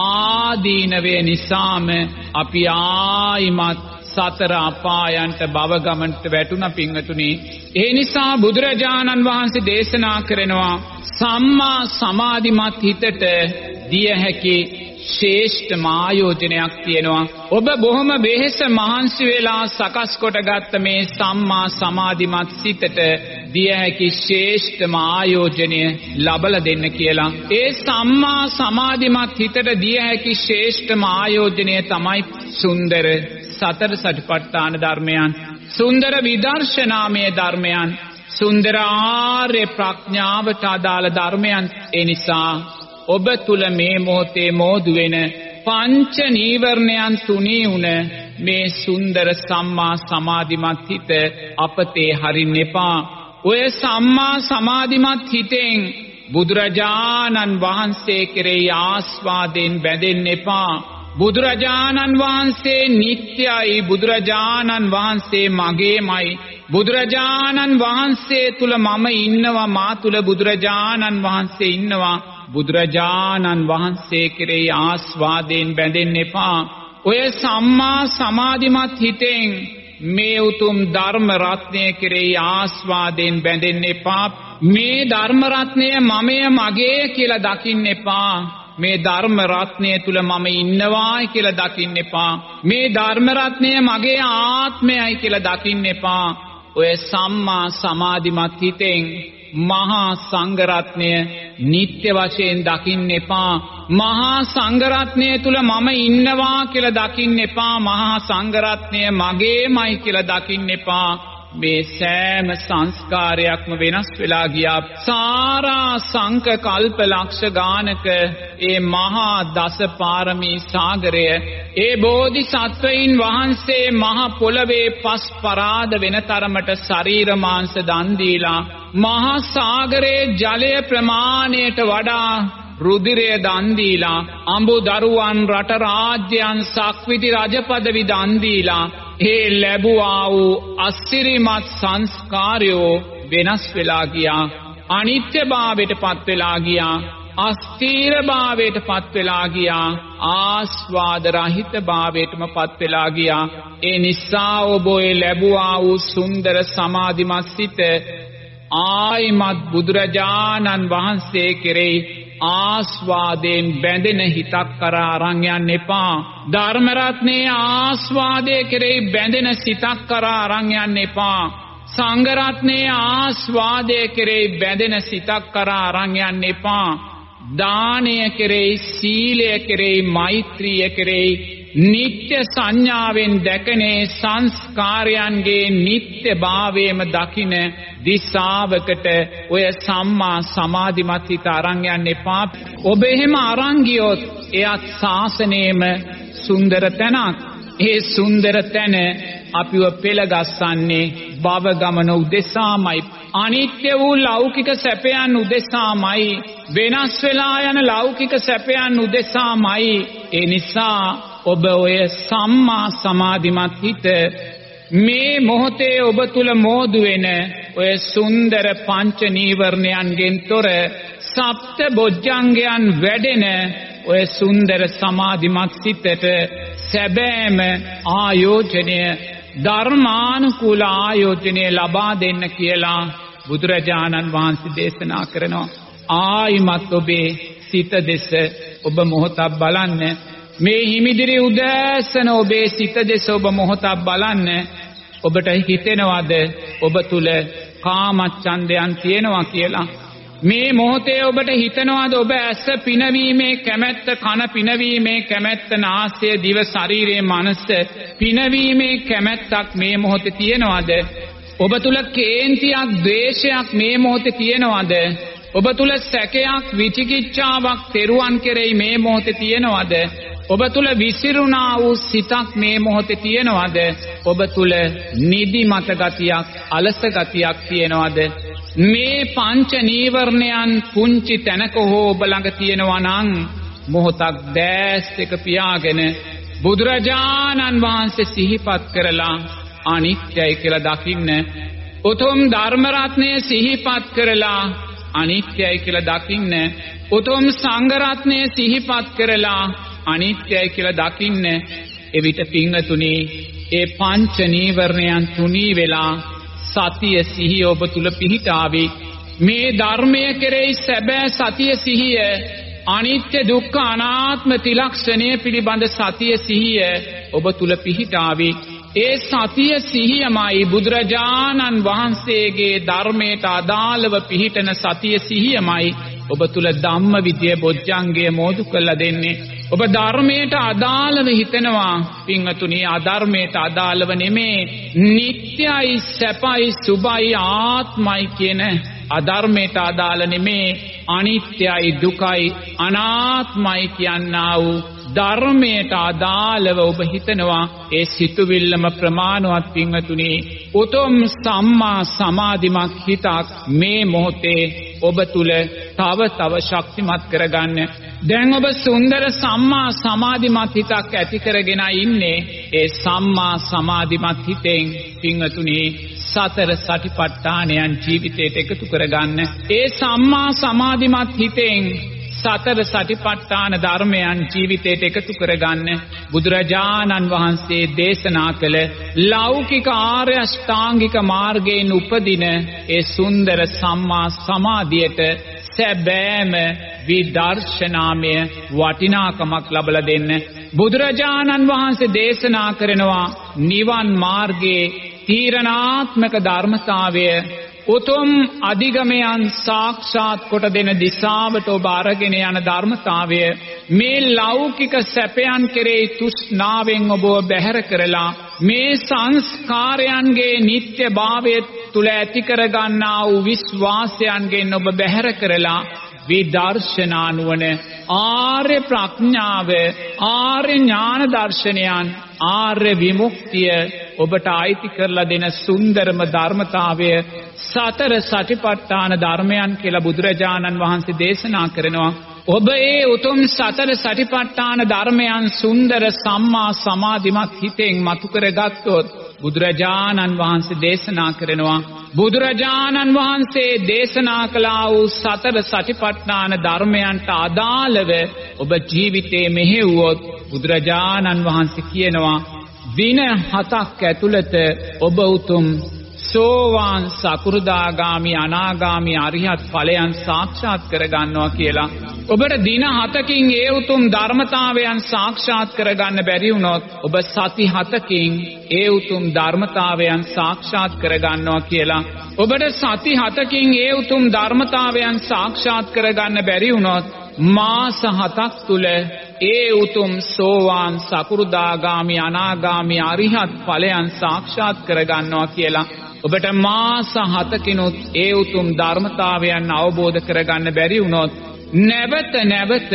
Speaker 2: ආදීනවේ නිසාම අපි ආයිමත් සතර අපායන්ට භව ගමනට වැටුණා පින්වතුනි. ඒ නිසා බුදුරජාණන් වහන්සේ දේශනා කරනවා සම්මා සමාධිමත් හිතට දිය හැකි ශ්‍රේෂ්ඨ ආයෝජනයක් තියෙනවා. ඔබ බොහොම වෙහෙස මහන්සි වෙලා සකස් කොටගත්ත මේ සම්මා සමාධිමත් සිතට දිය හැකි ශ්‍රේෂ්ඨ ආයෝජනය ලබලා දෙන්න කියලා. ඒ සම්මා සමාධිමත් හිතට දිය හැකි ශ්‍රේෂ්ඨ ආයෝජනය තමයි සුන්දර සතර සතිපට්ඨාන ධර්මයන්, සුන්දර විදර්ශනාමය ධර්මයන්, සුන්දර ආර්ය ප්‍රඥාවට අදාළ ධර්මයන්. ඒ නිසා ඔබ තුල මේ මොහොතේ මෝදු වෙන පංච නීවරණයන් තුනී වුණ මේ සුන්දර සම්මා සමාධිමත් හිත අපතේ හරින්න එපා. ඔය සම්මා සමාධිමත් හිතෙන් බුදුරජාණන් වහන්සේ කෙරෙහි ආස්වාදයෙන් බැඳෙන්න එපා. බුදුරජාණන් වහන්සේ නිට්ටයයි, බුදුරජාණන් වහන්සේ මගේමයි, බුදුරජාණන් වහන්සේ තුල මම ඉන්නවා, මා තුල බුදුරජාණන් වහන්සේ ඉන්නවා. බුදුරජාණන් වහන්සේ කෙරෙහි ආස්වාදයෙන් බැඳෙන්න එපා. ඔය සම්මා සමාධිමත් හිතෙන් මේ උතුම් ධර්ම රත්නය කෙරෙහි ආස්වාදයෙන් බැඳෙන්න එපා. මේ ධර්ම රත්නය මමය මගේ කියලා දකින්න එපා. මේ ධර්ම රත්නය තුල මම ඉන්නවායි කියලා දකින්න එපා. මේ ධර්ම රත්නය මගේ ආත්මයයි කියලා දකින්න එපා. ඔය සම්මා සමාධිමත් හිතෙන් මහා සංඝ රත්නය නිත්‍ය වශයෙන් දකින්න එපා. මහා සංඝ රත්නය තුල මම ඉන්නවා කියලා දකින්න එපා. මහා සංඝ රත්නය මගේමයි කියලා දකින්න එපා. මේ සෑම සංස්කාරයක්ම වෙනස් වෙලා ගියා. සාරා සංක කල්ප ලක්ෂ ගානක ඒ මහා දස පාරමී සාගරය, ඒ බෝධිසත්වයින් වහන්සේ මහ පොළවේ පස් පරාද වෙන තරමට ශරීර මාංශ දන් දීලා මහා සාගරයේ ජලය ප්‍රමාණයට වඩා රුධිරය දන් දීලා අඹු දරුවන් රට රාජ්‍යයන් සක්විති රජපදවි දන් දීලා ඒ ලැබුවා වූ අසිරිමත් සංස්කාරයෝ වෙනස් වෙලා ගියා. අනිත්‍යභාවයට පත් වෙලා ගියා. අස්ථීරභාවයට පත් වෙලා ගියා. ආස්වාද රහිත භාවයටම පත් වෙලා ගියා. ඒ නිසා ඔබ ඔය ලැබුවා වූ සුන්දර සමාධිමත් සිත ආයිමත් බුදුරජාණන් වහන්සේ කෙරෙහි ආස්වාදයෙන් බැඳෙන හිතක් කරා අරන් යන්න එපා. ධර්ම රත්නයේ ආස්වාදයේ කෙරෙහි බැඳෙන සිතක් කරා අරන් යන්න එපා. සංඝ රත්නයේ ආස්වාදයේ කෙරෙහි බැඳෙන සිතක් කරා අරන් යන්න එපා. දානය කෙරෙහි, සීලය කෙරෙහි, මෛත්‍රිය කෙරෙහි නිත්‍ය සංඥාවෙන් දැකනේ සංස්කාරයන්ගේ නිත්‍ය භාවයම දකින දිශාවකට ඔය සම්මා සමාධිමත් හිත අරන් යන්න එපා. ඔබ එහෙම අරන් ගියොත් එයත් ශාසනයේම සුන්දර තැනක්. ඒ සුන්දර තැන අපිව පෙළගස්සන්නේ භව ගමන උදෙසාමයි. අනිත්‍ය වූ ලෞකික සැපයන් උදෙසාමයි. වෙනස් වෙලා යන ලෞකික සැපයන් උදෙසාමයි. ඒ නිසා ඔබ ඔය සම්මා සමාධිමත් හිත මේ මොහොතේ ඔබ තුල මෝදු වෙන ඔය සුන්දර පංච නීවරණයන්ගෙන් තොර සප්ත බොජ්ජංගයන් වැඩෙන ඔය සුන්දර සමාධිමත් සිතට සැබෑම ආයෝජනය, ධර්මානුකූල ආයෝජනය ලබා දෙන්න කියලා බුදුරජාණන් වහන්සේ දේශනා කරනවා. ආයිමත් ඔබේ සිත දෙස ඔබ මොහොතක් බලන්න. මේ හිමිදිරි උදෑසන ඔබේ සිත දෙස ඔබ මොහොතක් බලන්න. ඔබට හිතෙනවද ඔබ තුල කාමච්ඡන්දයන් තියෙනවා කියලා? මේ මොහොතේ ඔබට හිතනවද ඔබ ඇස පිනවීමේ කැමැත්ත, කන පිනවීමේ කැමැත්ත, නාසය, දිව, ශරීරයේ මනස පිනවීමේ කැමැත්තක් මේ මොහොතේ තියෙනවද? ඔබ තුල කේන්තියක්, ද්වේෂයක් මේ මොහොතේ තියෙනවද? ඔබ තුල සැකයක්, විචිකිච්ඡාවක් තෙරුවන් කෙරෙහි මේ මොහොතේ තියෙනවද? ඔබ තුල විසිරුණා වූ සිතක් මේ මොහොතේ තියෙනවද? ඔබ තුල නිදිමත ගතියක්, අලස ගතියක් තියෙනවද? මේ පංච නීවරණයන් පුංචි තැනක හෝ ඔබ ළඟ තියෙනවා නම් මොහොතක් දැස් දෙක පියාගෙන බුදුරජාණන් වහන්සේ සිහිපත් කරලා අනිත්‍යයි කියලා දකින්න. උතුම් ධර්ම රත්නය සිහිපත් කරලා අනිත්‍යයි කියලා දකින්න. උතුම් සංඝ රත්නය සිහිපත් කරලා අනිත්‍යයි කියලා දකින්න. එවිට පින්වතුනි, ඒ පංච නීවරණයන් තුනී වෙලා සතිය සිහිය ඔබ තුල පිහිටාවි. මේ ධර්මය කෙරෙහි සැබෑ සතිය සිහිය, අනිත්‍ය දුක්ඛ අනාත්ම ත්‍රිලක්ෂණය පිළිබඳ සතිය සිහිය ඔබ තුල පිහිටාවි. ඒ සතිය සිහියමයි බුදුරජාණන් වහන්සේගේ ධර්මයට අදාළව පිහිටන සතිය සිහියමයි ඔබ තුල ධම්ම විද්‍ය බොජ්ජංගය මෝදු කරලා දෙන්නේ. ඔබ ධර්මයට අදාළව හිතනවා පින්වතුනි, අධර්මයට අදාළව නෙමේ. නිට්ටයයි, සැපයි, සුභයි, ආත්මයි කියන අධර්මයට අදාළ නෙමේ. අනිත්‍යයි, දුකයි, අනාත්මයි කියනා වූ ධර්මයට අදාළව ඔබ හිතනවා. ඒ සිතුවිල්ලම ප්‍රමාණවත් පින්වතුනි. උතුම් සම්මා සමාධිමත් හිතක් මේ මොහොතේ ඔබ තුල තව ශක්තිමත් කරගන්න. දැන් ඔබ සුන්දර සම්මා සමාධිමත් හිතක් ඇති කරගෙන ඉන්නේ. ඒ සම්මා සමාධිමත් හිතෙන් පින්වතුනි සතර සටිපට්ඨානයන් ජීවිතයට එකතු කරගන්න. ඒ සම්මා සමාධිමත් හිතෙන් සතර සටිපට්ඨාන ධර්මයන් ජීවිතයට එකතු කරගන්න බුදුරජාණන් වහන්සේ දේශනා කළ ලෞකික ආර්ය අෂ්ටාංගික මාර්ගයෙන් උපදින ඒ සුන්දර සම්මා සමාධියට සැබෑම විදර්ශනාමය වටිනාකමක් ලබලා දෙන්න බුදුරජාණන් වහන්සේ දේශනා කරනවා නිවන් මාර්ගයේ තීරණාත්මක ධර්මතාවය උතුම් අධිගමයන් සාක්ෂාත් කොට දෙන දිශාවට ඔබ අරගෙන යන ධර්මතාවය මේ ලෞකික සැපයන් කෙරෙහි තෘෂ්ණාවෙන් ඔබව බැහැර කරලා මේ සංස්කාරයන්ගේ නිත්‍යභාවය තුල ඇති කරගන්නා වූ විශ්වාසයන්ගෙන් ඔබ බැහැර කරලා විදර්ශනා නුවණ ආර්ය ප්‍රඥාව ආර්ය ඥාන දර්ශනයන් ආර්ය විමුක්තිය ඔබට අයිති කරලා දෙන සුන්දරම ධර්මතාවය සතර සටිපට්ඨාන ධර්මයන් කියලා බුදුරජාණන් වහන්සේ දේශනා කරනවා. ඔබ ඒ උතුම් සතර සටිපට්ඨාන ධර්මයන් සුන්දර සම්මා සමාධිමත් හිතෙන් මතු කරගත්තොත් බුදුරජාණන් වහන්සේ දේශනා කරනවා බුදුරජාණන් වහන්සේ දේශනා කළා වූ සතර සටිපට්ඨාන ධර්මයන්ට අදාළව ඔබ ජීවිතේ මෙහෙවුවොත් බුදුරජාණන් වහන්සේ කියනවා දින 7ක් ඇතුළත ඔබ උතුම් සෝවාන් සකෘදාගාමි අනාගාමි අරිහත් ඵලයන් සාක්ෂාත් කරගන්නවා කියලා. ඔබට දින 7කින් ඒ උතුම් ධර්මතාවයන් සාක්ෂාත් කරගන්න බැරි වුණොත් ඔබ සති 7කින් ඒ උතුම් ධර්මතාවයන් සාක්ෂාත් කරගන්නවා කියලා. ඔබට සති 7කින් ඒ උතුම් ධර්මතාවයන් සාක්ෂාත් කරගන්න බැරි වුණොත් මාස 7ක් තුල ඒ උතුම් සෝවාන් සකෘදාගාමි අනාගාමි අරිහත් ඵලයන් සාක්ෂාත් කරගන්නවා කියලා. ඔබට මාස 7කිනුත් ඒ උතුම් ධර්මතාවයන් අවබෝධ කරගන්න බැරි වුණොත් නැවත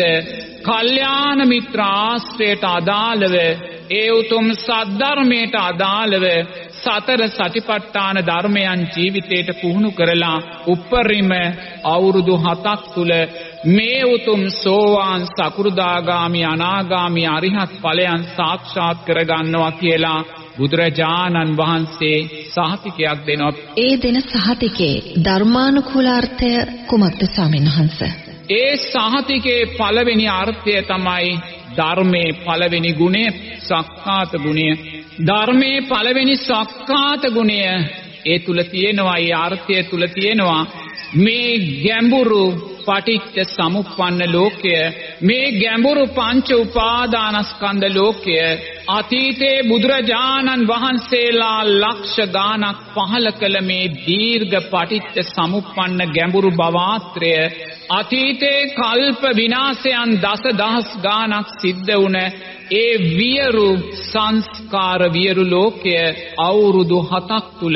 Speaker 2: කල්යාණ මිත්‍ර ආශ්‍රයයට අදාළව ඒ උතුම් සද්ධර්මයට අදාළව සතර සටිපට්ඨාන ධර්මයන් ජීවිතයට පුහුණු කරලා උපරිම අවුරුදු 7ක් තුල මේ උතුම් සෝවාන් සකෘදාගාමි අනාගාමි අරිහත් ඵලයන් සාක්ෂාත් කරගන්නවා කියලා බුදුරජාණන් වහන්සේ සහතිකයක් දෙනවා.
Speaker 1: ඒ දෙන සහතිකේ ධර්මානුකූලාර්ථය කුමක්ද ස්වාමීන් වහන්සේ?
Speaker 2: ඒ සහතිකේ පළවෙනි අර්ථය තමයි ධර්මයේ පළවෙනි ගුණය සක්කාත ගුණය. ධර්මයේ පළවෙනි සක්කාත ගුණය ඒ තුල තියෙනවා, ඒ අර්ථය තුල තියෙනවා මේ ගැඹුරු පටිච්ච සමුප්පන්න ලෝකය, මේ ගැඹුරු පංච උපාදානස්කන්ධ ලෝකය අතීතේ බුදුරජාණන් වහන්සේලා ලක්ෂ ගානක් පහල කළ මේ දීර්ඝ පටිච්ච සමුප්පන්න ගැඹුරු භවආත්‍රය අතීතේ කල්ප විනාශයන් දසදහස් ගානක් සිද්ධ වුණ ඒ වියරු සංස්කාර වියරු ලෝකය අවුරුදු 7ක් තුල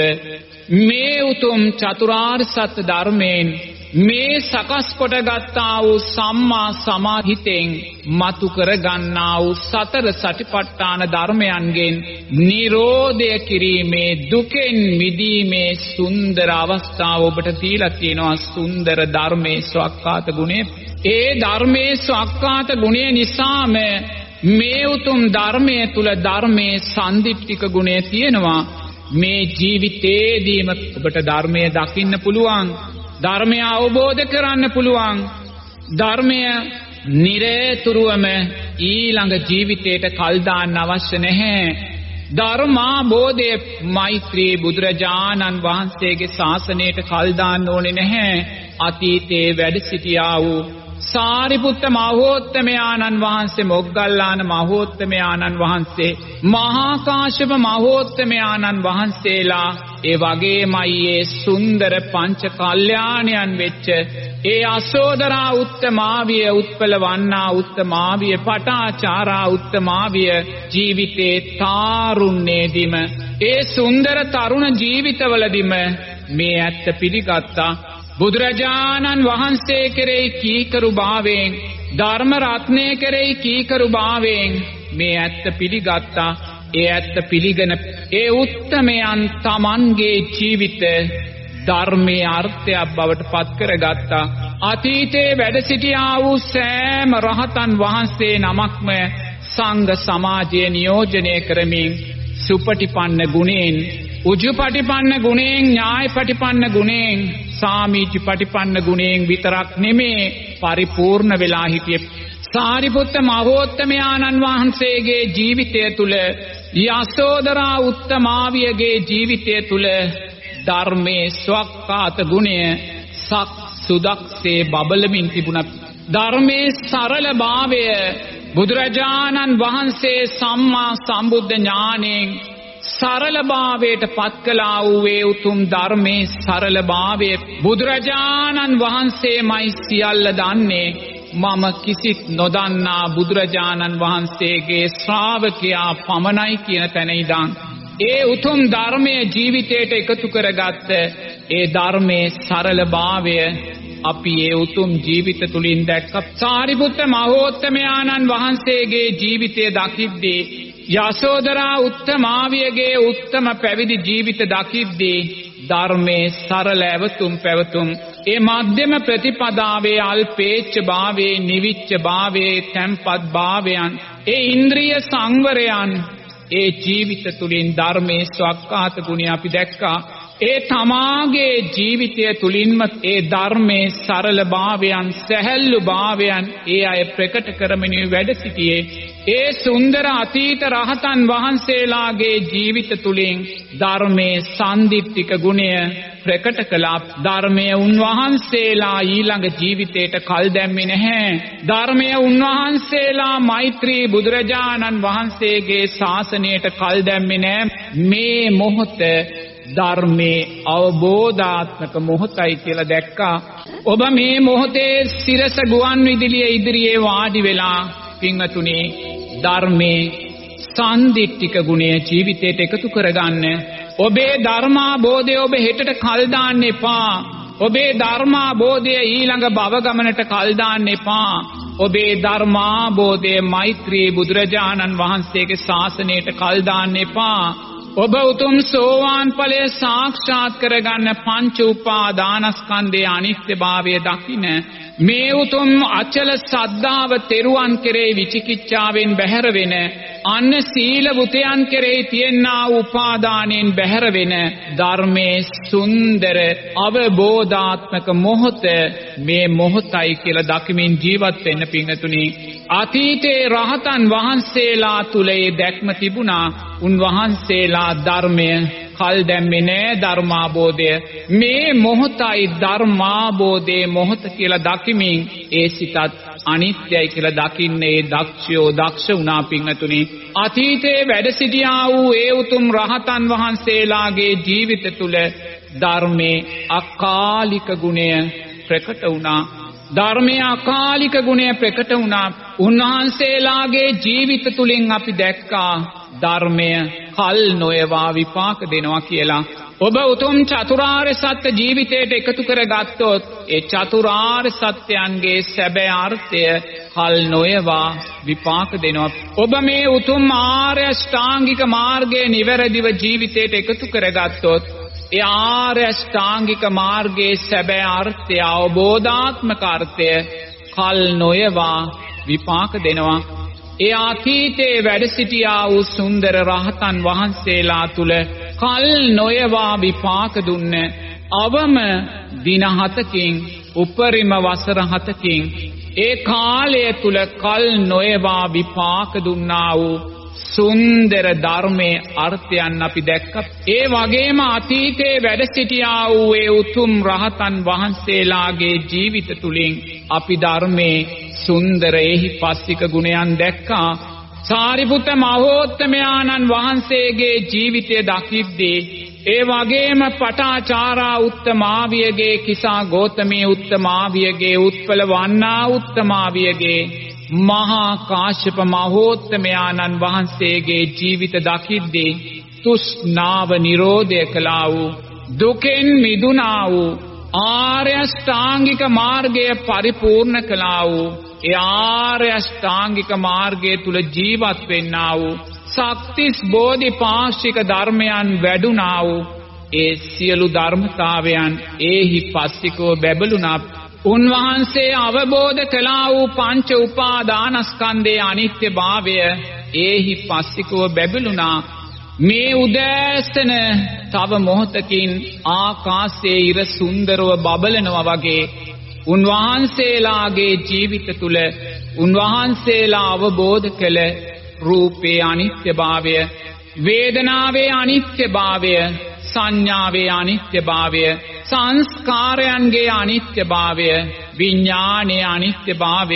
Speaker 2: මේ උතුම් චතුරාර්ය සත්‍ය ධර්මයෙන් මේ සකස් කොට ගත්තා වූ සම්මා සමාධිතෙන් මතු කර ගන්නා වූ සතර සටිපට්ඨාන ධර්මයන්ගෙන් නිරෝධය කිරීමේ දුකෙන් මිදීමේ සුන්දර අවස්ථාව ඔබට දීලා තියෙනවා. සුන්දර ධර්මයේ ස්වක්කාත ගුණය. ඒ ධර්මයේ ස්වක්කාත ගුණය නිසාම මේ උතුම් ධර්මයේ තුල ධර්මයේ සන්දිට්ඨික ගුණය තියෙනවා. මේ ජීවිතේදීම ඔබට ධර්මය දකින්න පුළුවන්, ධර්මය අවබෝධ කරන්න පුළුවන්, ධර්මය නිරේතුරුවම ඊළඟ ජීවිතයට කල් දාන්න අවශ්‍ය නැහැ. ධර්මාබෝධය මෛත්‍රී බුදුරජාණන් වහන්සේගේ ශාසනයට කල් දාන්න ඕනේ නැහැ. අතීතයේ වැඩ සිටියා වූ සාරිපුත්ත මහෝත්තමයාණන් වහන්සේ, මොග්ගල්ලාන මහෝත්තමයාණන් වහන්සේ, මහා කාශ්‍යප මහෝත්තමයාණන් වහන්සේලා ඒ වගේමයි ඒ සුන්දර පංච කල්යාණයන් වෙච්ච ඒ අසෝදරා උත්තමාවිය, උත්පල වන්නා උත්තමාවිය, පටාචාරා උත්තමාවිය ජීවිතේ තාරුණ්‍යේදීම ඒ සුන්දර තරුණ ජීවිතවලදීම මේ ඇත්ත පිළිගත්තා. බුදුරජාණන් වහන්සේ කෙරෙහි කීකරු භාවයෙන්, ධර්ම රත්නය කෙරෙහි කීකරු භාවයෙන් මේ ඇත්ත පිළිගත්තා. ඒ ඇත්ත පිළිගෙන ඒ උත්තමයන් තමන්ගේ ජීවිත ධර්මයේ අර්ථයක් බවට පත් කරගත්තා. අතීතයේ වැඩ සිටියා වූ සෑම රහතන් වහන්සේ නමක්ම සංඝ සමාජය නියෝජනය කරමින් සුපටිපන්න ගුණයෙන්, උජුපටිපන්න ගුණයෙන්, ඥායපටිපන්න ගුණයෙන්, සාමීචි පටිපන්න ගුණයෙන් විතරක් නෙමේ පරිපූර්ණ වෙලා හිටියේ. සාරිපුත්ත මහෝත්තමයාණන් වහන්සේගේ ජීවිතය තුල යසෝදරා උත්තමාවියගේ ජීවිතය තුල ධර්මයේ ස්වකහාත ගුණය සක් සුදක්සේ බබලමින් තිබුණා. ධර්මයේ සරලභාවය බුදුරජාණන් වහන්සේ සම්මා සම්බුද්ධ ඥාණයෙන් සරලභාවයට පත් කළා වූ ඒ උතුම් ධර්මයේ සරලභාවය බුදුරජාණන් වහන්සේමයි සියල්ල දන්නේ. මම කිසිත් නොදන්නා බුදුරජාණන් වහන්සේගේ ශ්‍රාවකයා පමණයි කියන තැන ඉඳන් ඒ උතුම් ධර්මයේ ජීවිතයට එකතු කරගත්ත ඒ ධර්මයේ සරලභාවය අපි ඒ උතුම් ජීවිත තුලින් දැක්ක. සාරිපුත්ත මහෝත්තමයාණන් වහන්සේගේ ජීවිතය දකිද්දී යසෝදරා උත්තමාවියගේ උත්තම පැවිදි ජීවිත දකිද්දී ධර්මයේ සරල ඇවතුම් පැවතුම් ඒ මධ්‍යම ප්‍රතිපදාවේ අල්පේච්ඡ භාවයේ නිවිච්ඡ භාවයේ තැම්පත් භාවයන් ඒ ඉන්ද්‍රිය සංවරයන් ඒ ජීවිත තුලින් ධර්මයේ ස්වකහාත ගුණය අපි දැක්කා. ඒ තමාගේ ජීවිතය තුලින්ම ඒ ධර්මයේ සරල භාවයන් සැහැල්ලු භාවයන් ඒ අය ප්‍රකට කරමින් වැඩ සිටියේ. ඒ සුන්දර අතීත රහතන් වහන්සේලාගේ ජීවිත තුලින් ධර්මයේ සම්දිත්තික ගුණය ප්‍රකට කළා. ධර්මයේ උන්වහන්සේලා ඊළඟ ජීවිතයට කල් දැම්මේ නැහැ. ධර්මයේ උන්වහන්සේලා මෛත්‍රී බුදුරජාණන් වහන්සේගේ ශාසනයට කල් දැම්මේ නැහැ. මේ මොහොත ධර්මයේ අවබෝධාත්මක මොහොතයි කියලා දැක්කා. ඔබ මේ මොහොතේ සිරස ගුවන් විදුලිය ඉදිරියේ වාඩි වෙලා පින්වතුනි ධර්මයේ සම්දිත්තික ගුණය ජීවිතයට එකතු කරගන්න. ඔබේ ධර්මාබෝධය ඔබ හෙටට කල් දාන්න එපා. ඔබේ ධර්මාබෝධය ඊළඟ භව ගමනට කල් දාන්න එපා. ඔබේ ධර්මාබෝධය මෛත්‍රී බුදුරජාණන් වහන්සේගේ ශාසනයට කල් දාන්න එපා. ඔබ උතුම් සෝවාන් ඵලය සාක්ෂාත් කරගන්න පංච උපාදානස්කන්ධයේ අනිත්‍යභාවය දකින්න. මේ උතුම් අචල සද්ධාව තෙරුවන් කෙරෙහි විචිකිච්ඡාවෙන් බැහැර වෙන අන්න සීල වුතයන් කෙරෙහි තියෙනා උපාදානෙන් බැහැර වෙන ධර්මයේ සුන්දර අවබෝධාත්මක මොහොත මේ මොහොතයි කියලා දකිමින් ජීවත් වෙන්න පිංගතුනි. අතීතේ රහතන් වහන්සේලා තුල ඒ දැක්ම තිබුණා. උන්වහන්සේලා ධර්මය කල් දැම්මේ නෑ. ධර්මාබෝධය මේ මොහොතයි ධර්මාබෝධයේ මොහොත කියලා දකිමින් ඒ සිතත් අනිත්‍යයි කියලා දකින්නේ දක්ෂයෝ දක්ෂ වුණා පිංගතුනි. අතීතයේ වැඩ සිටියා වූ ඒ උතුම් රහතන් වහන්සේලාගේ ජීවිත තුල ධර්මයේ අකාලික ගුණය ප්‍රකට වුණා. ධර්මයේ අකාලික ගුණය ප්‍රකට වුණා. උන්වහන්සේලාගේ ජීවිත තුලින් අපි දැක්කා ධර්මය කල් නොයවා විපාක දෙනවා කියලා. ඔබ උතුම් චතුරාර්ය සත්‍ය ජීවිතයට එකතු කරගත්තොත් ඒ චතුරාර්ය සත්‍යයන්ගේ සැබෑ අර්ථය කල් නොයවා විපාක දෙනවා. ඔබ මේ උතුම් ආර්ය ශ්‍රාංගික මාර්ගයේ නිවැරදිව ජීවිතයට එකතු කරගත්තොත් ඒ ආර්ය ශ්‍රාංගික මාර්ගයේ සැබෑ අර්ථය අවබෝධාත්මක අර්ථය කල් නොයවා විපාක දෙනවා. ඒ අතීතයේ වැඩ සිටියා වූ සුන්දර රහතන් වහන්සේලා තුල කල් නොයවා විපාක දුන්න අවම දින 7කින් උපරිම වසර 7කින් ඒ කාලය තුල කල් නොයවා විපාක දුන්නා වූ සුන්දර ධර්මයේ අර්ථයන් අපි දැක්කා. ඒ වගේම අතීතයේ වැඩ සිටියා වූ ඒ උතුම් රහතන් වහන්සේලාගේ ජීවිත තුලින් අපි ධර්මයේ සුන්දර එහි පස්සික ගුණයන් දැක්කා. සාරිපුත්ත මහෝත්තමයාණන් වහන්සේගේ ජීවිතය දකිද්දී ඒ වගේම පටාචාරා උත්තමාවියගේ කිසා ගෝතමී උත්තමාවියගේ උත්පල වන්නා උත්තමාවියගේ මහා කාශ්‍යප මහෝත්තමයාණන් වහන්සේගේ ජීවිත දකිද්දී තෘෂ්ණාව නිරෝධය කළා වූ දුකෙන් මිදුණා වූ ආර්ය ශ්‍රාංගික මාර්ගය පරිපූර්ණ කළා වූ ඒ ආර්ය ශ්‍රාංගික මාර්ගය තුල ජීවත් වෙන්නා වූ සක්තිස් බෝධිපාක්ෂික ධර්මයන් වැඩුණා වූ ඒ සියලු ධර්මතාවයන් ඒහි පස්සිකව බැබළුණා. උන්වහන්සේ අවබෝධ කළා වූ පංච උපාදානස්කන්ධයේ අනිත්‍යභාවය ඒහි පස්සිකව බැබළුණා. මේ උදෑසන තව මොහොතකින් ආකාශයේ ඉර සුන්දරව බබලනවා වගේ උන්වහන්සේලාගේ ජීවිත තුල උන්වහන්සේලා අවබෝධ කළ රූපේ අනිත්‍යභාවය, වේදනාවේ අනිත්‍යභාවය, සංඥාවේ අනිත්‍යභාවය, සංස්කාරයන්ගේ අනිත්‍යභාවය, විඥානයේ අනිත්‍යභාවය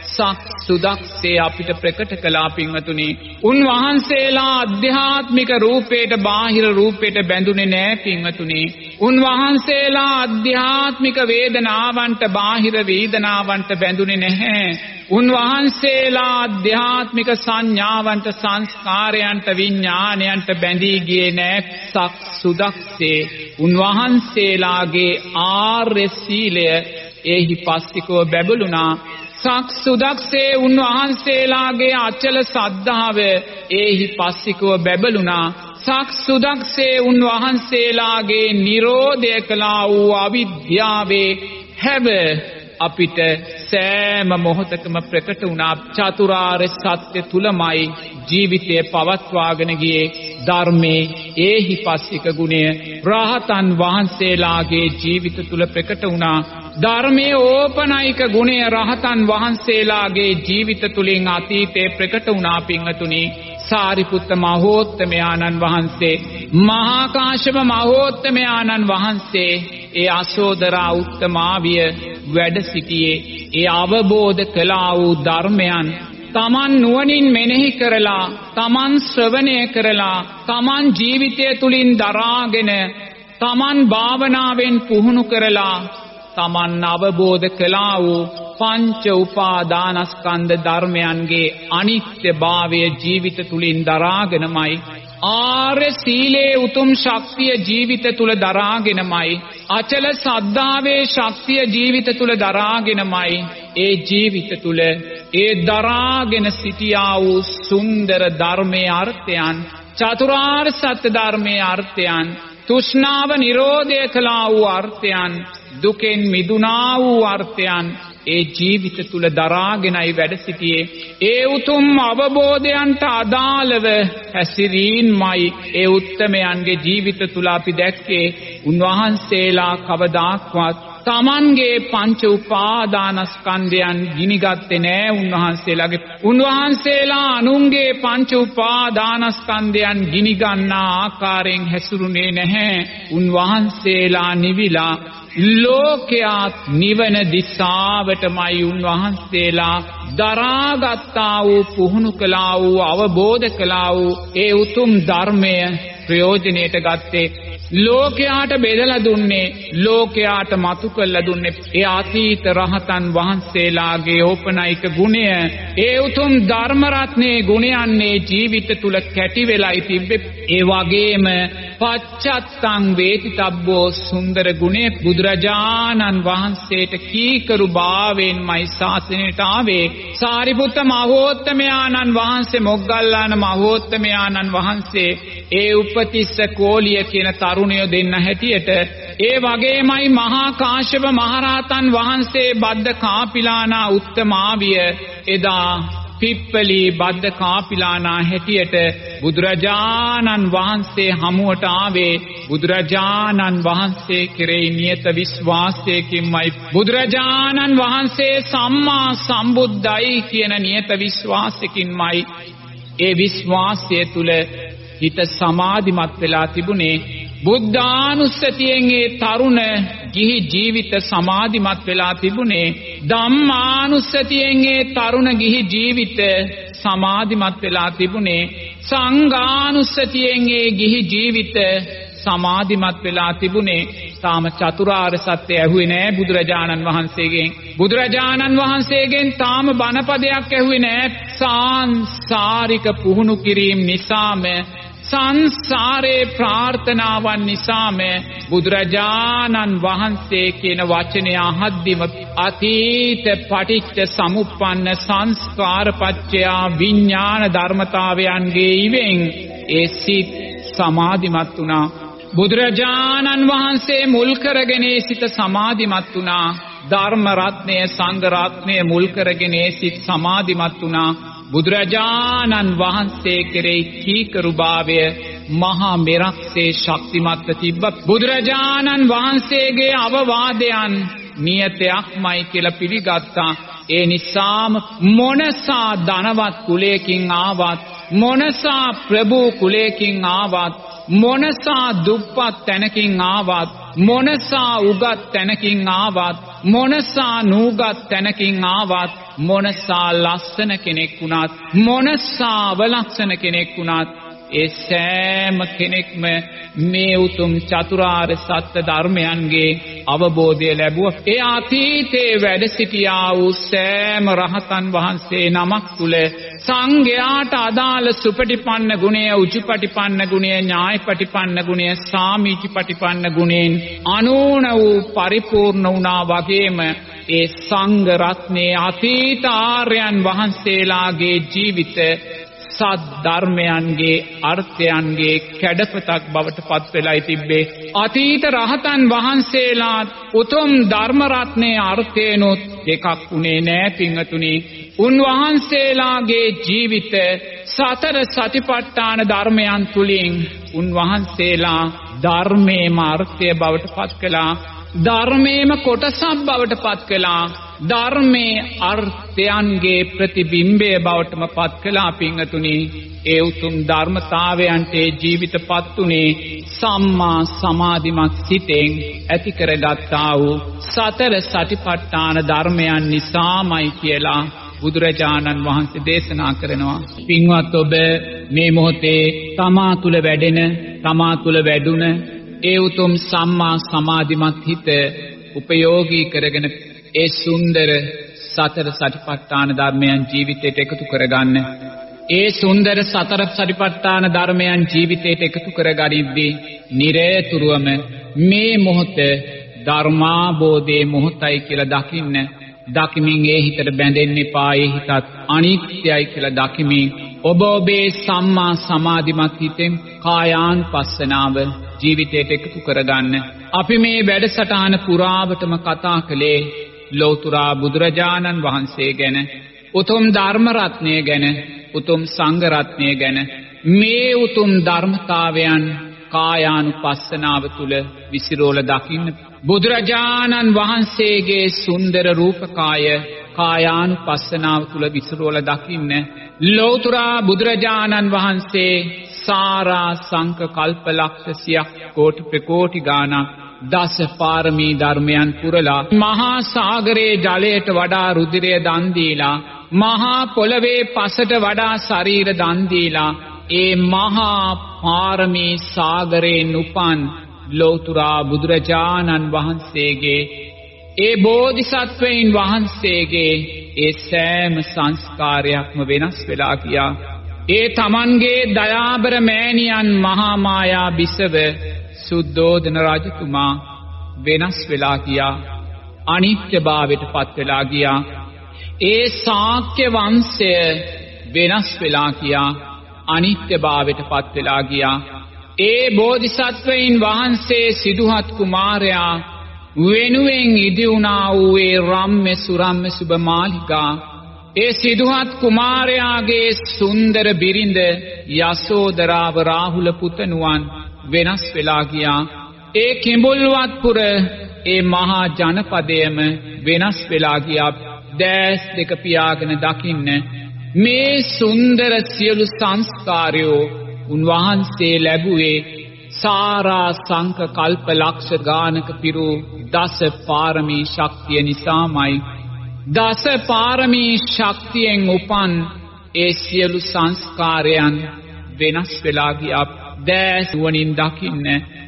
Speaker 2: සුදක්සේ අපිට ප්‍රකට කළා පින්වතුනි. උන්වහන්සේලා ආධ්‍යාත්මික රූපේට බාහිර රූපේට බැඳුනේ නෑ පින්වතුනි. උන්වහන්සේලා ආධ්‍යාත්මික වේදනාවන්ට බාහිර වේදනාවන්ට බැඳුනේ නැහැ. උන්වහන්සේලා ආධ්‍යාත්මික සංඥාවන්ට සංස්කාරයන්ට විඥානයන්ට බැඳී ගියේ නෑ. සුදක්සේ උන්වහන්සේලාගේ ආර්ය සීලය එහි පස්තිකව බැබළුණා. සුදක්සේ උන්වහන්සේලාගේ අචල සද්ධාව එහි පස්තිකව බැබළුණා. සුදක්සේ උන්වහන්සේලාගේ නිරෝධය කළා වූ අවිද්‍යාවේ හැව අපිට සෑම මොහොතකම ප්‍රකට වුණා. චතුරාර්ය සත්‍ය තුලමයි ජීවිතය පවත්වාගෙන ගියේ. ධර්මයේ ඒහි පස්සික ගුණය රහතන් වහන්සේලාගේ ජීවිත තුල ප්‍රකට වුණා. ධර්මයේ ඕපනයික ගුණය රහතන් වහන්සේලාගේ ජීවිත තුලින් අතීතේ ප්‍රකට වුණා පින්වතුනි. සාරිපුත්ත මහෝත්තමයාණන් වහන්සේ, මහා කාශ්‍යප මහෝත්තමයාණන් වහන්සේ ඒ අශෝදරා උත්තමාවිය වැඩ සිටියේ ඒ අවබෝධ කළා වූ ධර්මයන් තමන් නුවණින් මෙනෙහි කරලා, තමන් ශ්‍රවණය කරලා, තමන් ජීවිතය තුලින් දරාගෙන, තමන් භාවනාවෙන් පුහුණු කරලා, තමන් අවබෝධ කළා වූ පංච උපාදානස්කන්ධ ධර්මයන්ගේ අනිත්‍යභාවය ජීවිත තුලින් දරාගෙනමයි, ආර්ය සීලේ උතුම් ශක්තිය ජීවිත තුල දරාගෙනමයි, අචල සද්ධාවේ ශක්තිය ජීවිත තුල දරාගෙනමයි, ඒ ජීවිත තුල ඒ දරාගෙන සිටියා වූ සුන්දර ධර්මයේ අර්ථයන්, චතුරාර්ය සත්‍ය ධර්මයේ අර්ථයන්, තෘෂ්ණාව නිරෝධය කළා වූ අර්ථයන්, දුකෙන් මිදුණා වූ අර්ථයන් ඒ ජීවිත තුල දරාගෙනයි වැඩ සිටියේ. ඒ උතුම් අවබෝධයන්ට අදාළව හැසිරීමයි ඒ උත්තමයන්ගේ ජීවිත තුල අපි දැක්කේ. උන්වහන්සේලා කවදාක්වත් තමන්ගේ පංච උපාදානස්කන්ධයන් ගිනිගත්තේ නෑ. උන්වහන්සේලා අනුන්ගේ පංච උපාදානස්කන්ධයන් ගිනිගන්නා ආකාරයෙන් හැසිරුනේ නැහැ. උන්වහන්සේලා නිවිලා ලෝකයාත් නිවන දිශාවටමයි උන්වහන්සේලා දරාගත්තා වූ, පුහුණු කළා වූ, අවබෝධ කළා වූ ඒ උතුම් ධර්මය ප්‍රයෝජනයට ගත්තේ. ලෝකයාට බෙදලා දුන්නේ, ලෝකයාට මතු කළා දුන්නේ ඒ අතීත රහතන් වහන්සේලාගේ ඕපනයික ගුණය. ඒ උතුම් ධර්ම රත්නේ ගුණයන්නේ ජීවිත තුල කැටි වෙලයි තිබ්බේ. ඒ වගේම පච්චත්තං වේතිතබ්බෝ සුන්දර ගුණේ බුදුරජාණන් වහන්සේට කීකරු භාවයෙන්මයි ශාසනයට ආවේ. සාරිපුත්ත මහෝත්තමයාණන් වහන්සේ, මොග්ගල්ලාන මහෝත්තමයාණන් වහන්සේ ඒ උපතිස්ස කෝලිය කියන තරුණයෝ දෙන්න හැටියට, ඒ වගේමයි මහා කාශ්‍යප මහරහතන් වහන්සේ බද්ද කාපිලානා උත්තමාවිය එදා පිප්පලි බද්ද කාපිලානා හැටියට බුදුරජාණන් වහන්සේ හමුවට ආවේ. බුදුරජාණන් වහන්සේ කෙරෙහි නියත විශ්වාසයකින්මයි, බුදුරජාණන් වහන්සේ සම්මා සම්බුද්ධයි කියන නියත විශ්වාසයකින්මයි. ඒ විශ්වාසය තුල හිත සමාධිමත් වෙලා තිබුණේ. බුද්ධානුස්සතියෙන් ඒ තරුණ ගිහි ජීවිත සමාධිමත් වෙලා තිබුණේ. ධම්මානුස්සතියෙන් ඒ තරුණ ගිහි ජීවිත සමාධිමත් වෙලා තිබුණේ. සංඝානුස්සතියෙන් ඒ ගිහි ජීවිත සමාධිමත් වෙලා තිබුණේ. තාම චතුරාර්ය සත්‍ය ඇහුවේ නෑ බුදුරජාණන් වහන්සේගෙන්. බුදුරජාණන් වහන්සේගෙන් තාම බණපදයක් ඇහුවේ නෑ. සංසාරික පුහුණු කිරීම නිසාම, සංසාරේ ප්‍රාර්ථනාවන් නිසාම බුදුරජාණන් වහන්සේ කියන වචනය අහද්දිම අතීත පටිච්ච සමුප්පන්න සංස්කාර පත්‍යා විඥාන ධර්මතාවයන්ගේ ඉවෙන් ඒ සිත් සමාධිමත් වුණා. බුදුරජාණන් වහන්සේ මුල් කරගෙන සිත සමාධිමත් වුණා. ධර්ම රත්නය, සංඝ රත්නය මුල් කරගෙන සිත සමාධිමත් වුණා. බුදුරජාණන් වහන්සේ කෙරෙහි කීකරුභාවය මහා මෙරක්සේ ශක්තිමත්ව තිබ්බ බුදුරජාණන් වහන්සේගේ අවවාදයන් නියතයක්මයි කියලා පිළිගත්තා. ඒ නිසාම මොනසා ධනවත් කුලයකින් ආවත්, මොනසා ප්‍රභූ කුලයකින් ආවත්, මොනසා දුප්පත් තැනකින් ආවත්, මොනසා උගත් තැනකින් ආවත්, මොනසා නූගත් තැනකින් ආවත්, මොනසා ලස්සන කෙනෙක් වුණත්, මොනසා අවලක්ෂණ කෙනෙක් වුණත්, ඒ සෑම කෙනෙක්ම මේ උතුම් චතුරාර්ය සත්‍ය ධර්මයන්ගේ අවබෝධය ලැබුවා. ඒ අතීතේ වැඩ සිටියා වූ සෑම රහතන් වහන්සේ නමක් තුල සංඝයාට අදාළ සුපටිපන්න ගුණය, උජුපටිපන්න ගුණය, ඥායපටිපන්න ගුණය, සාමීචිපටිපන්න ගුණෙන් අනූන වූ පරිපූර්ණ වුණා වගේම ඒ සංඝ රත්නයේ අතීත ආර්යයන් වහන්සේලාගේ ජීවිත සත් ධර්මයන්ගේ අර්ථයන්ගේ කැඩපතක් බවට පත් වෙලා තිබ්බේ. අතීත රහතන් වහන්සේලා උතුම් ධර්ම රත්නයේ අර්ථයනොත් දෙකක් උනේ නෑ පින්වතුනි. උන්වහන්සේලාගේ ජීවිත සතර සතිපට්ඨාන ධර්මයන් තුලින් උන්වහන්සේලා ධර්මයේම අර්ථය බවට පත් කළා. ධර්මයේම කොටසක් බවට පත් කළා. ධර්මයේ අර්ථයන්ගේ ප්‍රතිබිම්බය බවටම පත් කළා පින්වතුනි. ඒ උතුම් ධර්මතාවයන්ට ජීවිතපත් උනේ සම්මා සමාධිමත් සිතෙන් ඇති කරගත්තා වූ සතර සතිපට්ඨාන ධර්මයන් නිසාමයි කියලා බුදුරජාණන් වහන්සේ දේශනා කරනවා. පින්වත් ඔබ මේ මොහොතේ තමා තුල වැඩෙන, තමා තුල වැඩුණ ඒ උතුම් සම්මා සමාධිමත් හිත උපයෝගී කරගෙන ඒ සුන්දර සතර සතිපට්ඨාන ධර්මයන් ජීවිතයට එකතු කරගන්න. ඒ සුන්දර සතර සතිපට්ඨාන ධර්මයන් ජීවිතයට එකතු කරගනිද්දී නිරේතුරුවම මේ මොහොත ධර්මාබෝධයේ මොහොතයි කියලා දකින්න. දකිමින් ඒ හිතට බැඳෙන්න එපා. ඒ හිතත් අනිත්‍යයි කියලා දකිමින් ඔබ ඔබේ සම්මා සමාධිමත් හිතෙන් කායානුපස්සනාව ජීවිතයට එකතු කරගන්න. අපි මේ වැඩසටහන පුරාවටම කතා කළේ ලෞතුරා බුදුරජාණන් වහන්සේ ගැන, උතුම් ධර්ම රත්නය ගැන, උතුම් සංඝ රත්නය ගැන. මේ උතුම් ධර්මතාවයන් කායානුපස්සනාව තුල විසිරෝල දකින්න. බුදුරජාණන් වහන්සේගේ සුන්දර රූපකාය කායානුපස්සනාව තුල විසිරෝල දකින්න. ලෞතුරා බුදුරජාණන් වහන්සේ සාරා සංක කල්ප ලක්ෂයක් කෝටි ප්‍රකෝටි ගානක් දස පාරමී ධර්මයන් පුරලා මහා සාගරයේ ජලයට වඩා රුධිරය දන් දීලා, මහා පොළවේ පසට වඩා ශරීර දන් දීලා, ඒ මහා පාරමී සාගරයෙන් උපන් ලෞතුරා බුදුරජාණන් වහන්සේගේ, ඒ බෝධිසත්වයින් වහන්සේගේ ඒ සෑම සංස්කාරයක්ම වෙනස් වෙලා ගියා. ඒ තමන්ගේ දයාබර මෑණියන් මහා මායා බිසව සුද්ධෝදන රජතුමා වෙනස් වෙලා ගියා. අනිත්‍යභාවයට පත් වෙලා ගියා. ඒ ශාක්‍ය වංශය වෙනස් වෙලා ගියා. අනිත්‍යභාවයට පත් වෙලා ගියා. ඒ බෝධිසත්වයින් වහන්සේ සිදුහත් කුමාරයා වෙනුවෙන් ඉදි වුණා වූ ඒ රම්ම්‍ය සුරම්ම්‍ය සුබ මාලිගා, ඒ සිදුහත් කුමාරයාගේ සුන්දර බිරිඳ යසෝදරාව රාහුල පුතණුවන් වෙනස් වෙලා ගියා. ඒ කිඹුල්වත්පුර ඒ මහා ජනපදයම වෙනස් වෙලා ගියා. දැස් දෙක පියාගෙන දකින්න මේ සුන්දර සියලු සංස්කාරයෝ උන්වහන්සේ ලැබුවේ සාරා සංක කල්ප ලක්ෂ ගානක පිරු දස පාරමී ශක්තිය නිසාමයි. දස පාරමී ශක්තියෙන් උපන් ඒ සියලු සංස්කාරයන් වෙනස් වෙලා ගියා. දැස් වනින් දකින්න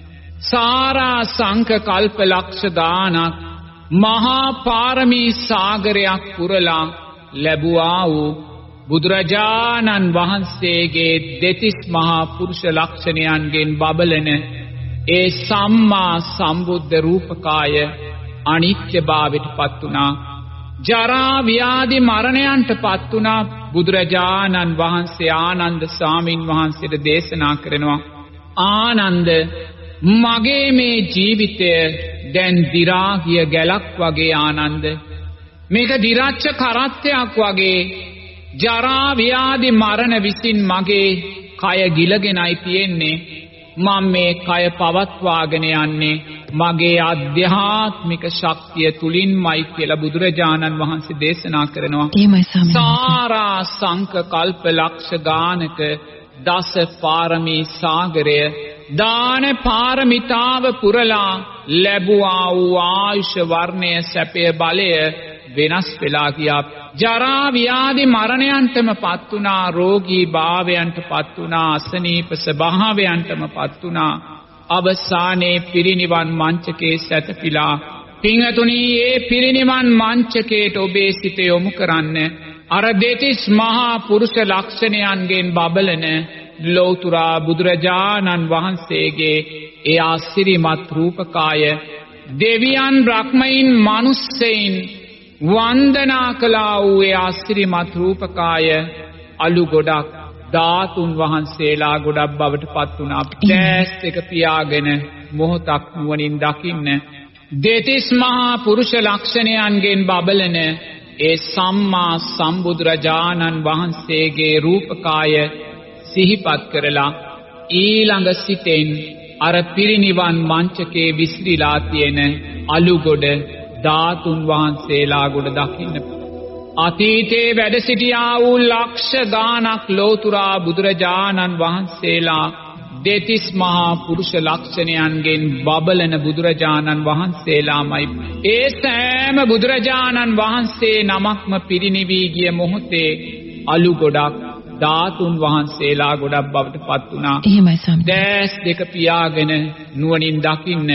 Speaker 2: සාරා සංක කල්ප ලක්ෂ ගානක් මහා පාරමී සාගරයක් පුරලා ලැබුවා වූ බුදුරජාණන් වහන්සේගේ දෙතිස් මහා පුරුෂ ලක්ෂණයන්ගෙන් බබලන ඒ සම්මා සම්බුද්ධ රූපකාය අනිත්‍යභාවයට පත් වුණා. ජරා ව්‍යාධි මරණයන්ට පත් වුණා. බුදුරජාණන් වහන්සේ ආනන්ද ස්වාමින් වහන්සේට දේශනා කරනවා, ආනන්ද, මගේ මේ ජීවිතය දැන් දිරා ගිය ගැලක් වගේ. ආනන්ද, මේක දිරච්ච කරත්තයක් වගේ. ජරා ව්‍යාධි මරණ විසින් මගේ කය ගිලගෙනයි තියෙන්නේ. මම මේ කය පවත්වාගෙන යන්නේ මගේ ආධ්‍යාත්මික ශක්තිය තුලින්මයි කියලා බුදුරජාණන් වහන්සේ දේශනා කරනවා. සාරා සංක කල්ප ලක්ෂ ගානක දස පාරමී සාගරය දාන පාරමිතාව පුරලා ලැබුවා වූ ආයුෂ වර්ණය සැපය බලය වෙනස් වෙලා ගියා. ජරා ව්‍යාධි මරණයන්ටම පත් වුණා, රෝගී භාවයන්ට පත් වුණා, අසනීප ස්වභාවයන්ටම පත් වුණා. අවසානයේ පිරිනිවන් මංචකේ සැතපීලා. පින්වතුනි, මේ පිරිනිවන් මංචකේට ඔබේ සිත යොමු කරන්න. අර දෙතිස් මහා පුරුෂ ලක්ෂණයන්ගෙන් බබලන ලෞතුරා බුදුරජාණන් වහන්සේගේ ඒ ආසිරිමත් රූපකාය දෙවියන් බ්‍රහ්මයින් මනුස්සයින් වන්දනා කළා වූ ඒ ආසිරිමත් රූපකාය අලු ගොඩක් ධාතුන් වහන්සේලා ගොඩක් බවට පත් වුණා. දැස් දෙක පියාගෙන මොහොතක් නුවණින් දකින්න දෙතිස් මහා පුරුෂ ලක්ෂණයන්ගෙන් බබලන ඒ සම්මා සම්බුදුරජාණන් වහන්සේගේ රූපකාය සිහිපත් කරලා ඊළඟ සිතෙන් අර පිරිනිවන් මංචකේ විසිරීලා තියෙන අලුගොඩ ධාතුන් වහන්සේලා ගොඩ දකින්න. අතීතේ වැඩ සිටියා වූ ලක්ෂ ගානක් ලෝතුරා බුදුරජාණන් වහන්සේලා දෙතිස් මහා පුරුෂ ලක්ෂණයන්ගෙන් බබලන බුදුරජාණන් වහන්සේලාමයි. ඒ සෑම බුදුරජාණන් වහන්සේ නමක්ම පිරිනිවී ගිය මොහොතේ අලු ගොඩක් ධාතුන් වහන්සේලා ගොඩක් බවට පත් වුණා.
Speaker 1: එහෙමයි ස්වාමී.
Speaker 2: දැස් දෙක පියාගෙන නුවණින් දකින්න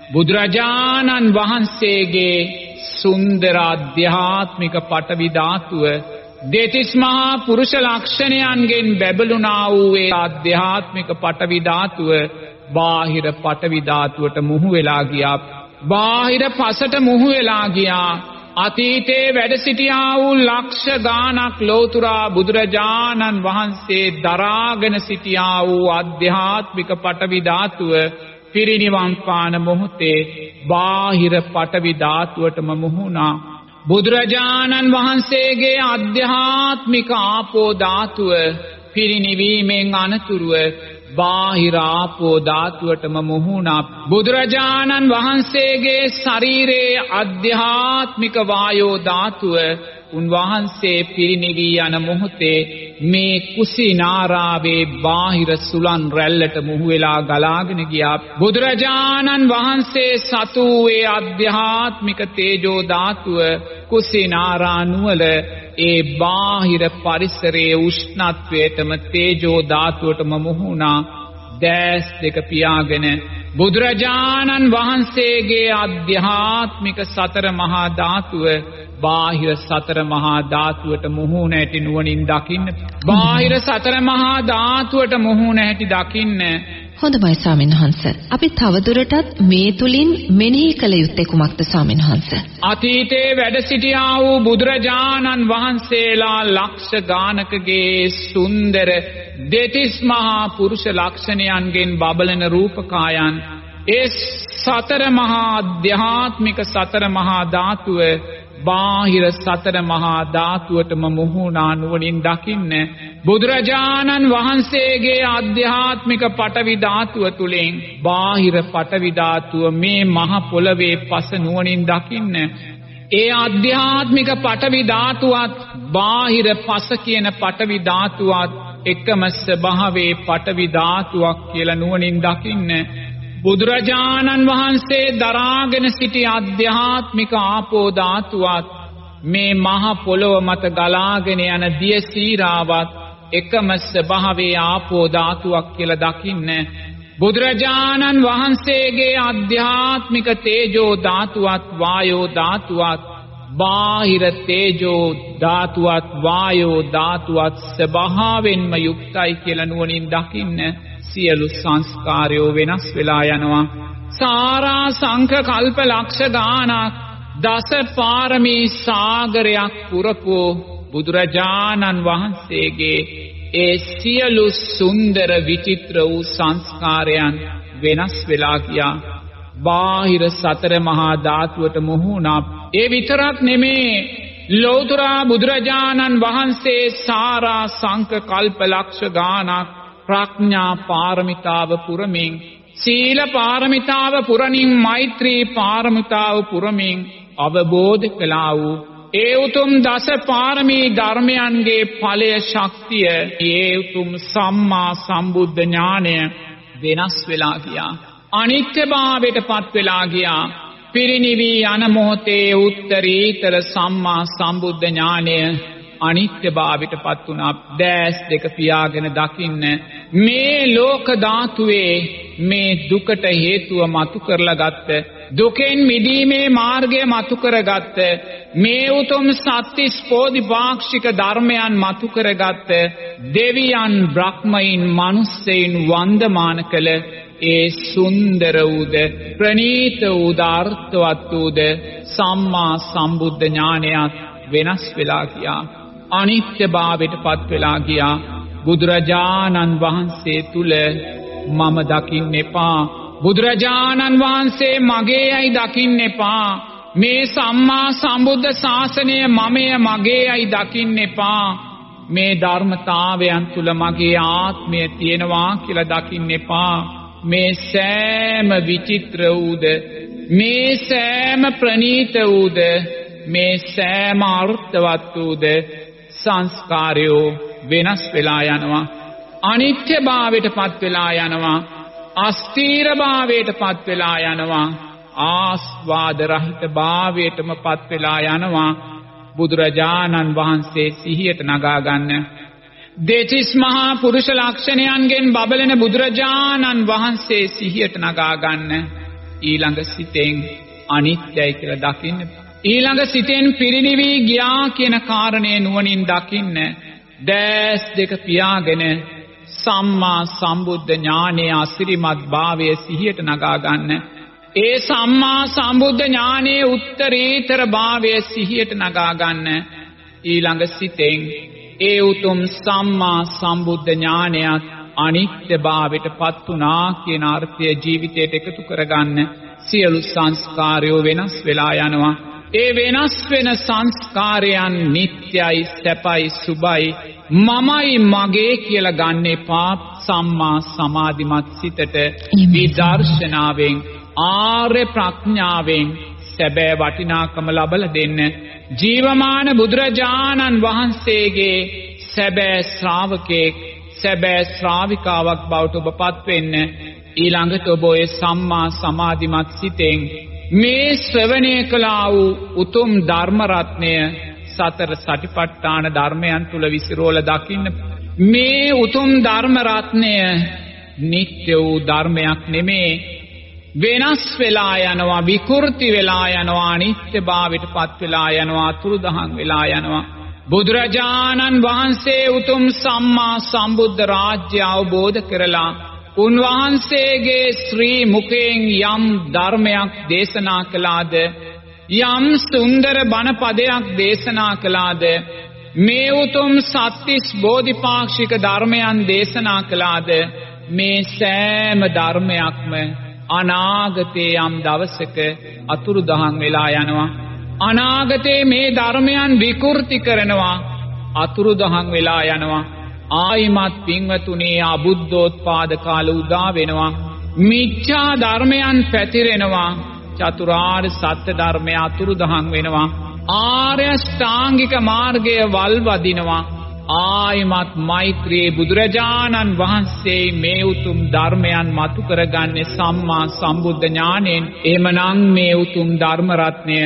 Speaker 2: බුදුරජාණන් වහන්සේගේ සුන්දර ආධ්‍යාත්මික පටවි ධාතුව දෙතිස් මහා පුරුෂ ලක්ෂණයන්ගෙන් බැබළුණා වූ ඒ ආධ්‍යාත්මික පටවි ධාතුව බාහිර පටවි ධාතුවට මුහු වෙලා ගියා. බාහිර පසට මුහු වෙලා ගියා. අතීතේ වැඩ සිටියා වූ ලක්ෂ ගානක් ලෞතුරා බුදුරජාණන් වහන්සේ දරාගෙන සිටියා වූ ආධ්‍යාත්මික පටවි ධාතුව පිරිනිවන් පාන මොහොතේ බාහිර පටවි ධාතුවටම මුහුණා. බුදුරජාණන් වහන්සේගේ ආධ්‍යාත්මික ආපෝ ධාතුව පිරිනිවීමෙන් අනතුරුව බාහිර ආපෝ ධාතුවටම මුහුණා. බුදුරජාණන් වහන්සේගේ ශරීරයේ ආධ්‍යාත්මික වායෝ ධාතුව උන්වහන්සේ පිරිනිවී යන මොහොතේ මේ කුසිනාරාවේ බාහිර සුලන් රැල්ලට මුහු වෙලා ගලාගෙන ගියා. බුදුරජාණන් වහන්සේ සතු වූ ආධ්‍යාත්මික තේජෝ ධාතුව කුසිනාරා නුවල ඒ බාහිර පරිසරයේ උෂ්ණත්වයටම තේජෝ ධාතුවටම මුහුණා. දැස් දෙක පියාගෙන බුදුරජාණන් වහන්සේගේ ආධ්‍යාත්මික සතර මහා ධාතුව බාහිර සතර මහා ධාතුවට මුහුණ ඇති නුවණින් දකින්න. බාහිර සතර මහා ධාතුවට මුහුණ ඇති දකින්න.
Speaker 1: හොඳයි ස්වාමීන් වහන්සේ. අපි තවදුරටත් මේ තුලින් මෙනෙහි කළ යුත්තේ කුමක්ද ස්වාමීන් වහන්සේ?
Speaker 2: අතීතේ වැඩ සිටියා වූ බුදුරජාණන් වහන්සේලා ලක්ෂ ගානකගේ සුන්දර දෙතිස් මහා පුරුෂ ලක්ෂණයන්ගෙන් බබලන රූපකායන් ඒ සතර මහා ආධ්‍යාත්මික සතර මහා ධාතුව බාහිර සතර මහා ධාතුවටම මුහුණා නුවණින් දකින්න. බුදුරජාණන් වහන්සේගේ ආධ්‍යාත්මික පටවි ධාතුව තුලින් බාහිර පටවි ධාතුව මේ මහ පොළවේ පස නුවණින් දකින්න. ඒ ආධ්‍යාත්මික පටවි ධාතුවත් බාහිර පස කියන පටවි ධාතුවත් එකම ස්වභාවයේ පටවි ධාතුවක් කියලා නුවණින් දකින්න. බුදුරජාණන් වහන්සේ දරාගෙන සිටි ආධ්‍යාත්මික ආපෝ ධාතුවත් මේ මහ පොළොව මත ගලාගෙන යන දිය සීරාවත් එකම ස්වභාවයේ ආපෝ ධාතුවක් කියලා දකින්න. බුදුරජාණන් වහන්සේගේ ආධ්‍යාත්මික තේජෝ ධාතුවත් වායෝ ධාතුවත් බාහිර තේජෝ ධාතුවත් වායෝ ධාතුවත් ස්වභාවයෙන්ම යුක්තයි කියලා නුවණින් දකින්න. සියලු සංස්කාරයෝ වෙනස් වෙලා යනවා. සාරා සංඛ කල්ප ලක්ෂ ගානක් දස පාරමී සාගරයක් පුරපු බුදුරජාණන් වහන්සේගේ ඒ සියලු සුන්දර විචිත්‍ර වූ සංස්කාරයන් වෙනස් වෙලා ගියා. බාහිර සතර මහා ධාතුවට මුහුණා. ඒ විතරක් නෙමේ, ලෞතර බුදුරජාණන් වහන්සේ සාරා සංඛ කල්ප ලක්ෂ ගානක් ප්‍රඥා පාරමිතාව පුරමින් සීල පාරමිතාව පුරමින් මෛත්‍රී පාරමිතාව පුරමින් අවබෝධ කළා වූ ඒ උතුම් දස පාරමී ධර්මයන්ගේ ඵලය ශක්තිය ඒ උතුම් සම්මා සම්බුද්ධ ඥානය වෙනස් වෙලා ගියා. අනිත්‍යභාවයට පත් වෙලා ගියා. පිරිනිවි යන මොහොතේ උත්තරීතර සම්මා සම්බුද්ධ ඥානය අනිත්‍යභාවයට පත් වුණා. දැස් දෙක පියාගෙන දකින්න මේ ලෝක ධාතුවේ මේ දුකට හේතුව මතු කරලා ගත්ත දුකෙන් මිදීමේ මාර්ගය මතු කරගත්ත මේ උතුම් සත්‍තිස් බෝධිපාක්ෂික ධර්මයන් මතු කරගත්ත දෙවියන් බ්‍රහ්මයින් මනුස්සයින් වන්දමාන කළ ඒ සුන්දර වූද ප්‍රණීත වූද අර්ථවත් වූද සම්මා සම්බුද්ධ ඥානයත් වෙනස් වෙලා ගියා. අනිත්‍යභාවයට පත් වෙලා ගියා. බුදුරජාණන් වහන්සේ තුල මම දකින්න එපා. බුදුරජාණන් වහන්සේ මගේයි දකින්න එපා. මේ සම්මා සම්බුද්ධ ශාසනය මමය මගේයි දකින්න එපා. මේ ධර්මතාවයන් තුල මගේ ආත්මය තියෙනවා කියලා දකින්න එපා. මේ සෑම විචිත්‍ර වූද මේ සෑම ප්‍රණීත වූද මේ සෑම අර්ථවත් වූද සංස්කාරයෝ වෙනස් වෙලා යනවා. අනිත්‍යභාවයට පත් වෙලා යනවා. අස්ථීරභාවයට පත් වෙලා යනවා. ආස්වාද රහිත භාවයටම පත් වෙලා යනවා. බුදුරජාණන් වහන්සේ සිහියට නගා ගන්න. දෙතිස් මහා පුරුෂ ලක්ෂණයන්ගෙන් බබලන බුදුරජාණන් වහන්සේ සිහියට නගා ගන්න. ඊළඟ සිතෙන් අනිත්‍යයි කියලා දකින්න. ඊළඟ සිතෙන් පිරිනිවි ගියා කියන කාරණය නුවණින් දකින්න. දැස් දෙක පියාගෙන සම්මා සම්බුද්ධ ඥානයේ අසිරිමත් භාවය සිහියට නගා ගන්න. ඒ සම්මා සම්බුද්ධ ඥානයේ උත්තරීතර භාවය සිහියට නගා ගන්න. ඊළඟ සිතෙන් ඒ උතුම් සම්මා සම්බුද්ධ ඥානයත් අනිත්‍ය භාවයට පත් වුණා කියන අර්ථය ජීවිතයට එකතු කරගන්න. සියලු සංස්කාරයෝ වෙනස් වෙලා යනවා. ඒ වෙනස් වෙන සංස්කාරයන් නිට්ටයයි සැපයි සුභයි මමයි මගේ කියලා ගන්න එපා. සම්මා සමාධිමත් සිතට විදර්ශනාවෙන් ආර්ය ප්‍රඥාවෙන් සැබෑ වටිනාකම ලබලා දෙන්න. ජීවමාන බුදුරජාණන් වහන්සේගේ සැබෑ ශ්‍රාවකෙක් සැබෑ ශ්‍රාවිකාවක් බවට ඔබපත් වෙන්න. ඊළඟට ඔබ ඔය සම්මා සමාධිමත් සිතෙන් මේ ශ්‍රවණය කළා වූ උතුම් ධර්ම රත්නය සතර සටිපට්ඨාන ධර්මයන් තුල විසිරෝල දකින්න. මේ උතුම් ධර්ම රත්නය නිත්‍ය වූ ධර්මයක් නෙමේ. වෙනස් වෙලා යනවා, විකෘති වෙලා යනවා, අනිත්‍යභාවයට පත් වෙලා යනවා, අතුරුදහන් වෙලා යනවා. බුදුරජාණන් වහන්සේ උතුම් සම්මා සම්බුද්ධ රාජ්‍ය අවබෝධ කරලා උන්වහන්සේගේ ශ්‍රී මුඛයෙන් යම් ධර්මයක් දේශනා කළාද, යම් සුන්දර බණ පදයක් දේශනා කළාද, මේ උතුම් සත්‍තිස් බෝධිපාක්ෂික ධර්මයන් දේශනා කළාද, මේ සෑම ධර්මයක්ම අනාගතේ යම් දවසක අතුරුදහන් වෙලා යනවා. අනාගතේ මේ ධර්මයන් විකෘති කරනවා, අතුරුදහන් වෙලා යනවා. ආයිමත් පින්වතුනේ අබුද්ධෝත්පාද කාල උදා වෙනවා. මිච්ඡා ධර්මයන් පැතිරෙනවා. චතුරාර්ය සත්‍ය ධර්මය අතුරුදහන් වෙනවා. ආර්ය ශ්‍රාංගික මාර්ගය වල්වදිනවා. ආයිමත් මෛත්‍රී බුදුරජාණන් වහන්සේ මේ උතුම් ධර්මයන් මතු කරගන්නේ සම්මා සම්බුද්ධ ඥාණයෙන්. එහෙමනම් මේ උතුම් ධර්ම රත්නය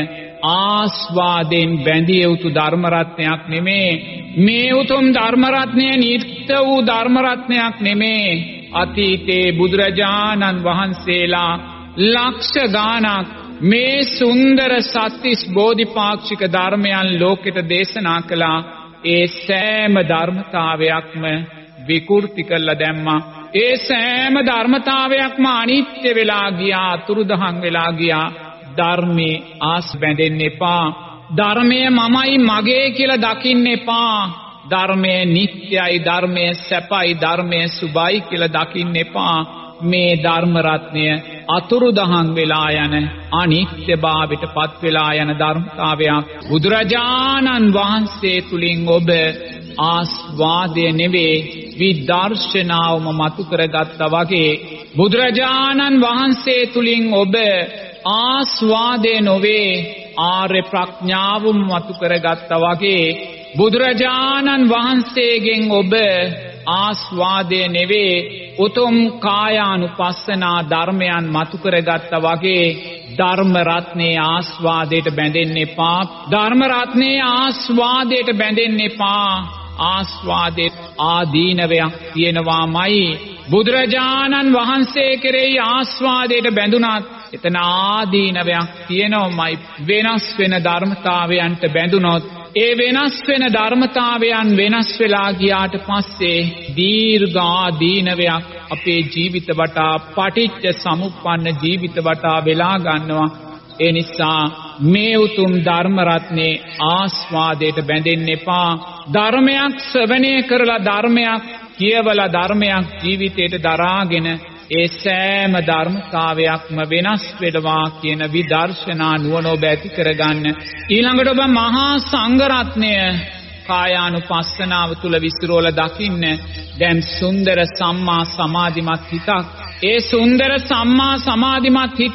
Speaker 2: ආස්වාදයෙන් බැඳිය යුතු ධර්ම රත්නයක් නෙමේ. මේ උතුම් ධර්ම රත්නය නිත්‍ය වූ ධර්ම රත්නයක් නෙමේ. අතීතේ බුදුරජාණන් වහන්සේලා ලක්ෂ ගාණක් මේ සුන්දර සත්‍තිස් බෝධිපාක්ෂික ධර්මයන් ලෝකෙට දේශනා කළා. ඒ සෑම ධර්මතාවයක්ම විකෘති කරලා දැම්මා. ඒ සෑම ධර්මතාවයක්ම අනිත්‍ය වෙලා ගියා, අතුරුදහන් වෙලා ගියා. ධර්මයේ ආස් බැඳෙන්න එපා. ධර්මය මමයි මගේ කියලා දකින්න එපා. ධර්මය නිට්ටයයි, ධර්මය සැපයි, ධර්මය සුභයි කියලා දකින්න එපා. මේ ධර්ම රත්නය අතුරුදහන් වෙලා යන අනිත්‍යභාවයට පත් වෙලා යන ධර්මතාවයක්. බුදුරජාණන් වහන්සේ තුලින් ඔබ ආස්වාදය නෙවේ විදර්ශනාවම මතු කරගත්තා වගේ බුදුරජාණන් වහන්සේ තුලින් ඔබ ආස්වාදේ නොවේ ආර්ය ප්‍රඥාවම මතු කරගත්තා වගේ බුදුරජාණන් වහන්සේගෙන් ඔබ ආස්වාදේ නෙවේ උතුම් කායානුපස්සනා ධර්මයන් මතු කරගත්තා වගේ ධර්ම රත්නේ ආස්වාදයට බැඳෙන්න එපා. ධර්ම රත්නේ ආස්වාදයට බැඳෙන්න එපා. ආස්වාදේ ආදීනවයක් තියෙනවාමයි. බුදුරජාණන් වහන්සේ කෙරෙහි ආස්වාදයට බැඳුනත් එතන ආදීනවයක් තියෙනවමයි. වෙනස් වෙන ධර්මතාවයන්ට බැඳුනොත් ඒ වෙනස් වෙන ධර්මතාවයන් වෙනස් වෙලා ගියාට පස්සේ දීර්ඝ ආදීනවයක් අපේ ජීවිත වටා පටිච්ච සමුප්පන්න ජීවිත වටා වෙලා ගන්නවා. ඒ නිසා මේ උතුම් ධර්ම රත්නේ ආස්වාදයට බැඳෙන්න එපා. ධර්මයක් ශ්‍රවණය කරලා ධර්මයක් කියවලා ධර්මයක් ජීවිතයට දරාගෙන ඒ සෑම ධර්මතාවයක්ම වෙනස් වෙනවා කියන විදර්ශනා නුවණ ඔබ ඇති කරගන්න. ඊළඟට ඔබ මහා සංඝ රත්නය කායානුපස්සනාව තුල විසිරෝලා දකින්න. දැන් සුන්දර සම්මා සමාධිමත් හිතක්. ඒ සුන්දර සම්මා සමාධිමත් හිත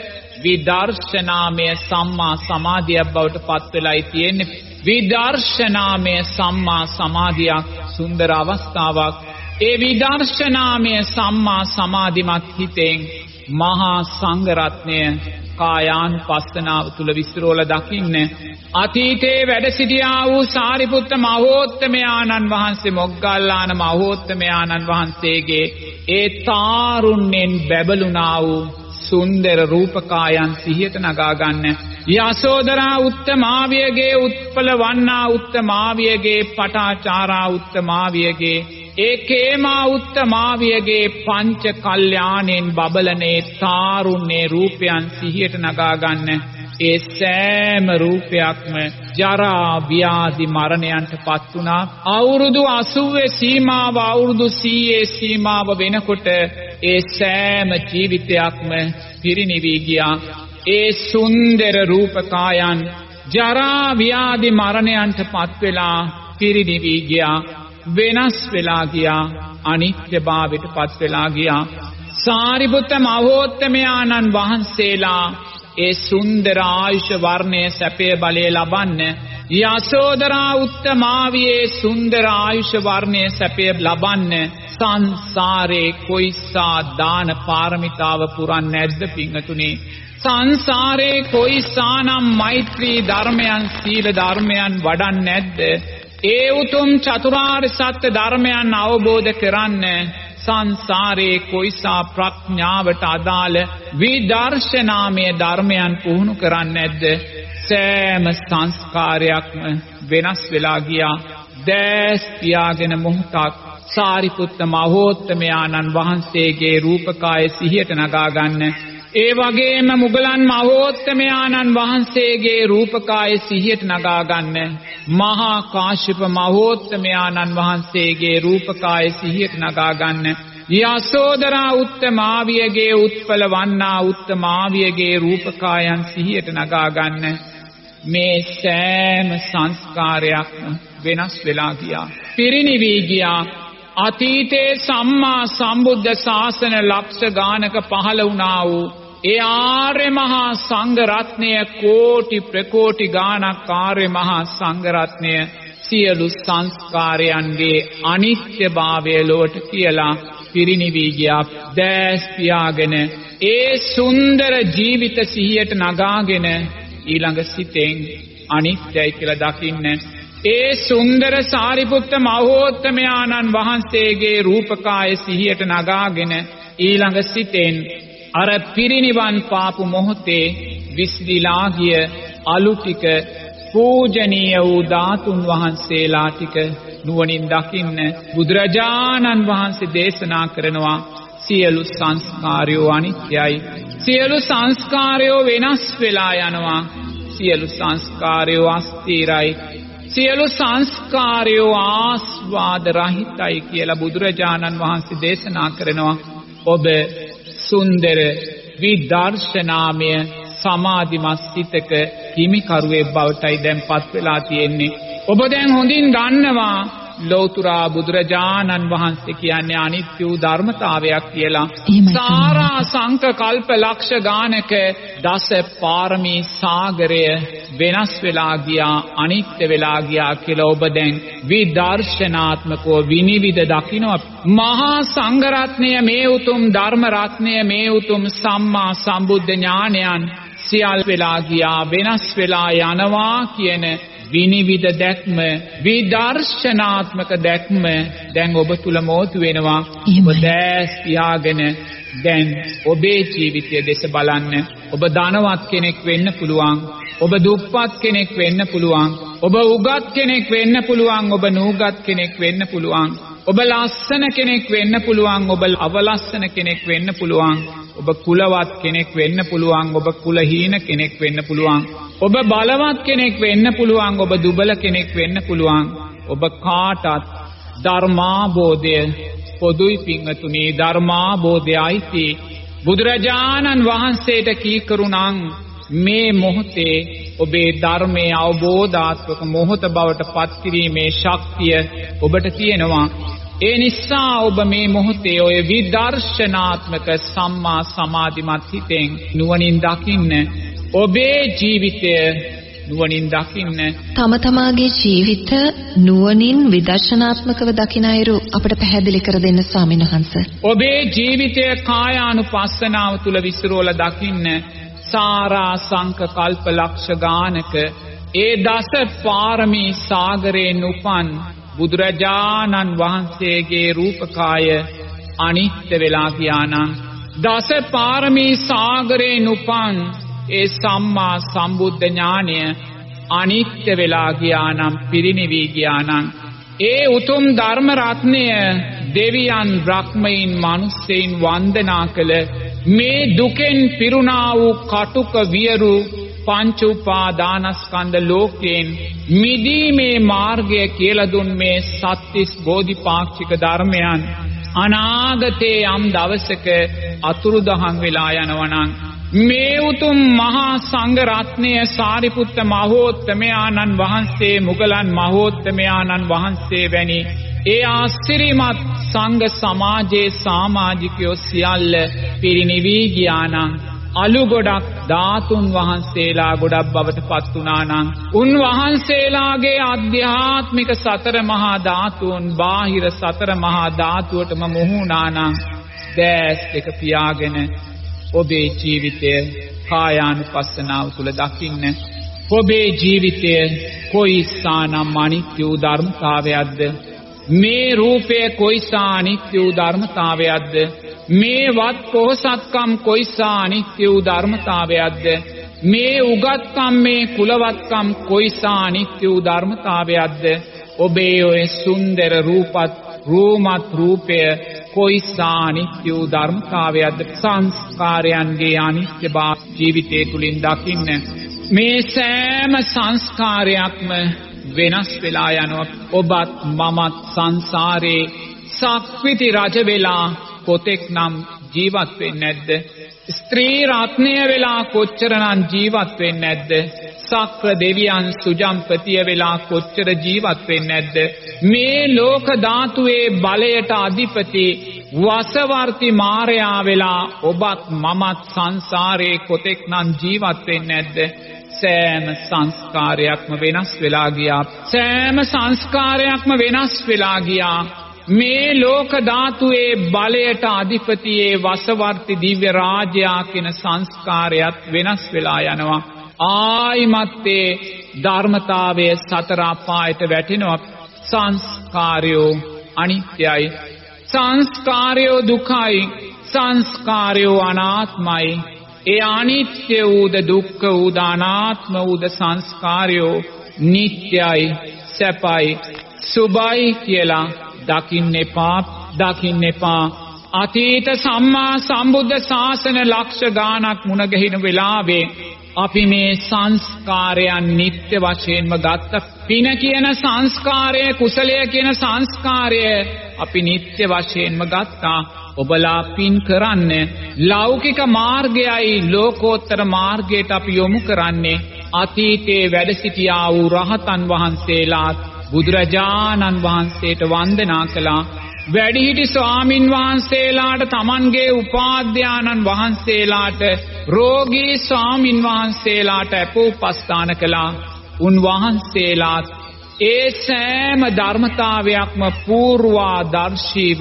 Speaker 2: විදර්ශනාමය සම්මා සමාධියක් බවට පත් වෙලායි තියෙන්නේ. විදර්ශනාමය සම්මා සමාධියක් සුන්දර අවස්ථාවක්. ඒ විදර්ශනාමය සම්මා සමාධිමත් හිතෙන් මහා සංඝ රත්නය කායානුපස්සනාව තුල විස්තරෝලා දකින්න. අතීතේ වැඩ සිටියා වූ සාරිපුත්ත මහෝත්තමයාණන් වහන්සේ මොග්ගල්ලාන මහෝත්තමයාණන් වහන්සේගේ ඒ තාරුණ්‍යෙන් බැබළුණා වූ සුන්දර රූපකායන් සිහියට නගා ගන්න. යසෝදරා උත්තමාවියගේ උත්පල වන්නා උත්තමාවියගේ පටාචාරා උත්තමාවියගේ ඒ කේමා උත්තමාවියගේ පංච කල්යාණෙන් බබලනේ තාරුණ්‍යේ රූපයන් සිහියට නගා ගන්න. ඒ සෑම රූපයක්ම ජරා ව්‍යාධි මරණයන්ට පත් වුණා. අවුරුදු 80 සීමාව අවුරුදු 100 සීමාව වෙනකොට ඒ සෑම ජීවිතයක්ම පිරිනිවී ගියා. ඒ සුන්දර රූපකායන් ජරා ව්‍යාධි මරණයන්ට පත් වෙලා පිරිනිවී ගියා. වෙනස් වෙලා ගියා. අනිත්‍යභාවයට පත් වෙලා ගියා. සාරිපුත්ත මහෝත්තමයාණන් වහන්සේලා ඒ සුන්දර ආයුෂ වර්ණයේ සැපේ බලය ලබන්න යසෝදරා උත්තමාවියේ සුන්දර ආයුෂ වර්ණයේ සැපේ ලබන්න සංසාරේ කොයිසා දාන පාරමිතාව පුරන්නේ නැද්ද පිංගතුනේ? සංසාරේ කොයිසානම් මෛත්‍රී ධර්මයන් සීල ධර්මයන් වඩන්නේ නැද්ද? ඒ උතුම් චතුරාර්ය සත්‍ය ධර්මයන් අවබෝධ කරන්න සංසාරේ කොයිසා ප්‍රඥාවට අදාළ විදර්ශනාමය ධර්මයන් පුහුණු කරන්නේ නැද්ද? සෑම සංස්කාරයක්ම වෙනස් වෙලා ගියා. දැස් පියාගෙන මොහොතක් සාරිපුත්ත මහෝත්තමයාණන් වහන්සේගේ රූපකාය සිහියට නගා ගන්න. ඒ වගේම මුගලන් මහෝත්තමයාණන් වහන්සේගේ රූපකාය සිහියට නගා ගන්න. මහා කාශ්‍යප මහෝත්තමයාණන් වහන්සේගේ රූපකාය සිහියට නගා ගන්න. යසෝදරා උත්තමාවියගේ උත්පල වන්නා උත්තමාවියගේ රූපකායන් සිහියට නගා ගන්න. මේ සෑම සංස්කාරයක්ම වෙනස් වෙලා ගියා. පිරිනිවී ගියා. අතීතේ සම්මා සම්බුද්ධ ශාසන ලක්ෂ ගානක පහළ වුණා වූ ඒ ආර්ය මහා සංඝ රත්නය කෝටි ප්‍රකෝටි ගානක් ආර්ය මහා සංඝ රත්නය සියලු සංස්කාරයන්ගේ අනිත්‍යභාවය ලොවට කියලා පිරිනිවී ගියා. දැස් පියාගෙන ඒ සුන්දර ජීවිත සිහියට නගාගෙන ඊළඟ සිතෙන් අනිත්‍යයි කියලා දකින්න. ඒ සුන්දර සාරිපුත්ත මහෝත්තමයාණන් වහන්සේගේ රූපකාය සිහියට නගාගෙන ඊළඟ සිතෙන් අර පිරිනිවන් පාපු මොහොතේ විසිරීලා ගිය අලු ටික පූජනීය වූ ධාතුන් වහන්සේලා ටික නුවණින් දකින්න බුදුරජාණන් වහන්සේ දේශනා කරනවා. සියලු සංස්කාරයෝ අනිත්‍යයි. සියලු සංස්කාරයෝ වෙනස් වෙලා යනවා. සියලු සංස්කාරයෝ අස්ථිරයි. සියලු සංස්කාරයෝ ආස්වාද රහිතයි කියලා බුදුරජාණන් වහන්සේ දේශනා කරනවා. ඔබ සුන්දර විදර්ශනාමය සමාධිමත් සිතක හිමිකරුවෙක් බවටයි දැන්පත් වෙලා තියෙන්නේ. ඔබ දැන් හොඳින් දන්නවා ලෞතුරා බුදුරජාණන් වහන්සේ කියන්නේ අනිත්‍ය වූ ධර්මතාවයක් කියලා. සාරා සංක කල්ප ලක්ෂ ගානක දස පාරමී සාගරය වෙනස් වෙලා ගියා, අනිත්‍ය වෙලා ගියා කියලා ඔබ දැන් විදර්ශනාත්මකව විනිවිද දකිනවා. මහා සංඝ රත්නය, මේ උතුම් ධර්ම රත්නය, මේ උතුම් සම්මා සම්බුද්ධ ඥානයන් සියල් වෙලා ගියා, වෙනස් වෙලා යනවා කියන විනිවිද දැක්ම, විදර්ශනාත්මක දැක්ම දැන් ඔබ තුල මෝතු වෙනවා. ඔබ දැස් පියාගෙන දැන් ඔබේ ජීවිතය දෙස බලන්න. ඔබ ධනවත් කෙනෙක් වෙන්න පුළුවන්, ඔබ දුප්පත් කෙනෙක් වෙන්න පුළුවන්, ඔබ උගත් කෙනෙක් වෙන්න පුළුවන්, ඔබ නූගත් කෙනෙක් වෙන්න පුළුවන්, ඔබ ලස්සන කෙනෙක් වෙන්න පුළුවන්, ඔබ අවලස්සන කෙනෙක් වෙන්න පුළුවන්, ඔබ කුලවත් කෙනෙක් වෙන්න පුළුවන්, ඔබ කුලහීන කෙනෙක් වෙන්න පුළුවන්, ඔබ බලවත් කෙනෙක් වෙන්න පුළුවන්, ඔබ දුබල කෙනෙක් වෙන්න පුළුවන්. ඔබ කාටත් ධර්මාබෝධය පොදුයි පින්වතුනි, ධර්මාබෝධයයි බුදුරජාණන් වහන්සේට කීකරුණං මේ මොහොතේ ඔබේ ධර්මයේ අවබෝධාත්මක මොහොත බවට පත් කිරීමේ ශක්තිය ඔබට තියෙනවා. ඒ නිසා ඔබ මේ මොහොතේ ඔය විදර්ශනාත්මක සම්මා සමාධිමත් හිතෙන් නුවණින් දකින්න, ඔබේ ජීවිතය නුවණින් දකින්න.
Speaker 1: තම තමාගේ ජීවිත නුවණින් විදර්ශනාත්මකව දකින අයුරු අපට පැහැදිලි කර දෙන්න ස්වාමීන් වහන්සේ.
Speaker 2: ඔබේ ජීවිතය කායානුපස්සනාව තුල විසිරෝලා දකින්න. සාරා සංක කල්ප ලක්ෂ ගානක ඒ දස පාරමී සාගරයෙන් උපන් බුදුරජාණන් වහන්සේගේ රූපකාය අනිත්‍ය වෙලා ගියානම්, දස පාරමී සාගරයෙන් උපන් ඒ සම්මා සම්බුද්ධ ඥානය අනිත්‍ය වෙලා ගියානම්, පිරිනිවි ගියානම්, ඒ උතුම් ධර්ම රත්නය දෙවියන් බ්‍රහ්මයින් මිනිස්සෙයින් වන්දනා කළ මේ දුකෙන් පිරුණා වූ කටුක වියරු පංච උපාදානස්කන්ධ ලෝකයෙන් මිදීමේ මාර්ගය කියලා දුන් මේ සත්‍තිස් බෝධිපාක්ෂික ධර්මයන් අනාගතේ යම් දවසක අතුරුදහන් වෙලා යනවනම්, මේ උතුම් මහා සංඝ රත්නය සාරිපුත්ත මහෝත්තමයාණන් වහන්සේ, මුගලන් මහෝත්තමයාණන් වහන්සේ වැනි ඒ ආශ්චර්යමත් සංඝ සමාජයේ සමාජිකයෝ සියල්ල පිරිනිවි ගියානම්, අලු ගොඩක් ධාතුන් වහන්සේලා ගොඩක් බවට පත් වුණා නම්, උන්වහන්සේලාගේ ආධ්‍යාත්මික සතර මහා ධාතුන් බාහිර සතර මහා ධාතුවටම මොහුණා නම්, දැස් දෙක පියාගෙන ඔබේ ජීවිතය කායානුපස්සනාව තුළ දකින්න. ඔබේ ජීවිතය කොයිසානම් අනිත්‍ය වූ ධර්මතාවයක්ද, මේ රූපය කොයිසා අනිත්‍ය වූ ධර්මතාවයක්ද, මේ වත් පොහසත්කම් කොයිසා අනිත්‍ය වූ ධර්මතාවයක්ද, මේ උගත්කම්, මේ කුලවත්කම් කොයිසා අනිත්‍ය වූ ධර්මතාවයක්ද, ඔබේ ඔය සුන්දර රූමත් රූපය කොයිසා අනිත්‍ය වූ ධර්මතාවයක්ද, සංස්කාරයන්ගේ අනිත්‍යභාවය ජීවිතය තුළින් දකින්න. මේ සෑම සංස්කාරයක්ම වෙනස් වෙලා යනවා. ඔබත් මමත් සංසාරේ සක්විති රජ වෙලා කොතෙක් නම් ජීවත් වෙන්නේ නැද්ද? ස්ත්‍රී රත්නය වෙලා කොච්චරනම් ජීවත් වෙන්නේ නැද්ද? සක්‍ර දෙවියන් සුජම්පතිය වෙලා කොච්චර ජීවත් වෙන්නේ නැද්ද? මේ ලෝක ධාතුවේ බලයට අධිපති වසවර්ති මාරයා වෙලා ඔබත් මමත් සංසාරේ කොතෙක් නම් ජීවත් වෙන්නේ නැද්ද? සෑම සංස්කාරයක්ම වෙනස් වෙලා ගියා. සෑම සංස්කාරයක්ම වෙනස් වෙලා ගියා. මේ ලෝක ධාතුවේ බලයට අධිපතියේ වසවර්ති දිව්‍ය රාජයා කියන සංස්කාරයත් වෙනස් වෙලා යනවා. ආයිමත්තේ ධර්මතාවය සතර අපායට වැටෙනවා. සංස්කාරයෝ අනිත්‍යයි, සංස්කාරයෝ දුකයි, සංස්කාරයෝ අනාත්මයි. ඒ අනිත්‍ය වූද දුක්ඛ වූද අනාත්ම වූද සංස්කාරයෝ නිට්ටයයි, සැපයි, සුභයි කියලා දකින්න එපා. අතීත සම්මා සම්බුද්ධ ශාසන ලක්ෂ ගානක් මුණ ගැහින වෙලාවේ අපි මේ සංස්කාරයන් නිත්‍ය වශයෙන්ම ගත්ත. පින කියන සංස්කාරය, කුසලය කියන සංස්කාරය අපි නිත්‍ය වශයෙන්ම ගත්තා. ඔබලා පින් කරන්න. ලෞකික මාර්ගයයි ලෝකෝත්තර මාර්ගයට අපි යොමු කරන්නේ. අතීතයේ වැඩ සිටියා වූ රහතන් වහන්සේලාත් බුදුරජාණන් වහන්සේට වන්දනා කළා. වැඩිහිටි ස්වාමින් වහන්සේලාට තමන්ගේ උපාධ්‍යානන් වහන්සේලාට රෝගී ස්වාමින් වහන්සේලාට අපෝපස්ථාන කළා. උන්වහන්සේලාත් ඒ සෑම ධර්මතාවයක්ම පූර්වාදර්ශීව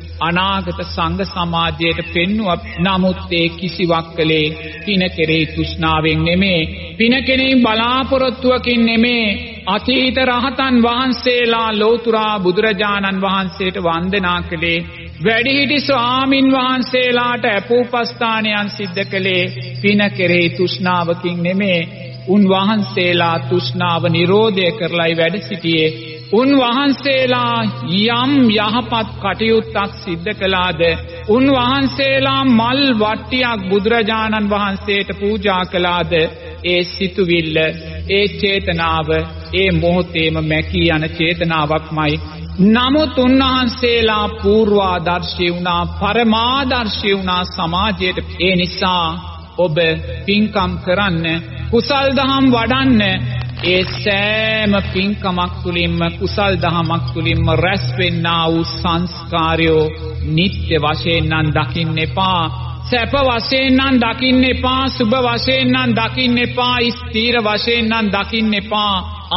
Speaker 2: අනාගත සංඝ සමාජයට පෙන්වුවා. නමුත් ඒ කිසිවක් කලේ පින කෙරෙහි තෘෂ්ණාවෙන් නෙමේ, පින කෙරෙහි බලාපොරොත්තුවකින් නෙමේ. අතීත රහතන් වහන්සේලා ලෝතුරා බුදුරජාණන් වහන්සේට වන්දනා කළේ, වැඩිහිටි ස්වාමින් වහන්සේලාට අපෝපස්ථානයන් සිද්ධ කළේ පින කෙරෙහි තෘෂ්ණාවකින් නෙමේ. උන්වහන්සේලා තෘෂ්ණාව නිරෝධය කරලයි වැඩ සිටියේ. උන්වහන්සේලා යම් යහපත් කටයුත්තක් සිද්ධ කළාද, උන්වහන්සේලා මල් වට්ටියක් බුදුරජාණන් වහන්සේට පූජා කළාද, ඒ සිතුවිල්ල, ඒ චේතනාව ඒ මොහොතේම මැකී යන චේතනාවක්මයි. නමුත් උන්වහන්සේලා පූර්වාදර්ශී වුණා, පරමාදර්ශී වුණා සමාජයට. ඒ නිසා ඔබ පින්කම් කරන්න, කුසල් දහම් වඩන්න. ඒ සෑම පින්කමක් තුළින්ම කුසල් දහමක් තුළින්ම රැස් වෙන්නා වූ සංස්කාරයෝ නිත්‍ය වශයෙන් නම් දකින්න එපා, සැප වශයෙන් නම් දකින්න එපා, සුභ වශයෙන් නම් දකින්න එපා, ස්ථීර වශයෙන් නම් දකින්න එපා,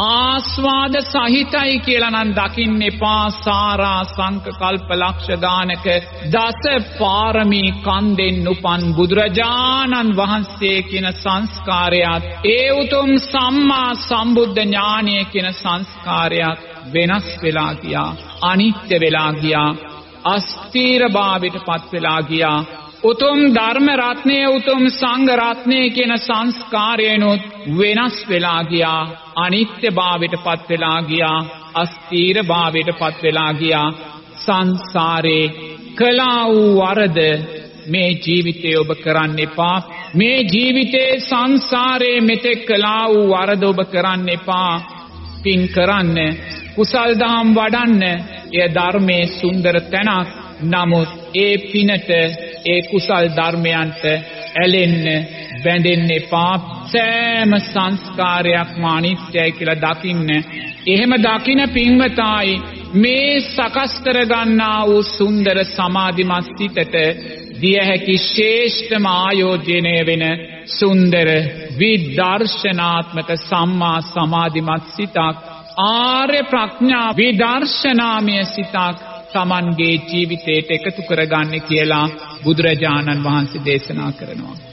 Speaker 2: ආස්වාද සහිතයි කියලා නම් දකින්න එපා. සාරා සංක කල්ප ලක්ෂ ගානක දස පාරමී කන්දෙන් උපන් බුදුරජාණන් වහන්සේ කියන සංස්කාරයත්, ඒ උතුම් සම්මා සම්බුද්ධ ඥානය කියන සංස්කාරයත් වෙනස් වෙලා ගියා, අනිත්‍ය වෙලා ගියා, අස්ථීර භාවයට පත් වෙලා ගියා. උතුම් ධර්ම රත්නය, උතුම් සංඝ රත්නය කියන සංස්කාරයනොත් වෙනස් වෙලා ගියා, අනිත්‍ය භාවයට පත් වෙලා ගියා, අස්ථීර භාවයට පත් වෙලා ගියා. සංසාරේ කළා වූ වරද මේ ජීවිතේ ඔබ කරන්න එපා. මේ ජීවිතේ සංසාරේ මෙතෙක් කළා වූ වරද ඔබ කරන්න එපා. පින් කරන්න, කුසල් දහම් වඩන්න. එය ධර්මයේ සුන්දර තැනක්. නමුත් ඒ පිනට, ඒ කුසල් ධර්මයන්ට ඇලෙන්න, බැඳෙන්න එපා. සෑම සංස්කාරයක්ම අනිත්‍යයි කියලා දකින්න. එහෙම දකින පින්වතායි මේ සකස් කර ගන්නා වූ සුන්දර සමාධිමත් සිතට දිය හැකි ශ්‍රේෂ්ඨම ආයෝජනය වෙන සුන්දර විදර්ශනාත්මක සම්මා සමාධිමත් සිතක්, ආර්ය ප්‍රඥා විදර්ශනාමය සිතක් තමන්ගේ ජීවිතයට එකතු කරගන්න කියලා බුදුරජාණන් වහන්සේ දේශනා කරනවා.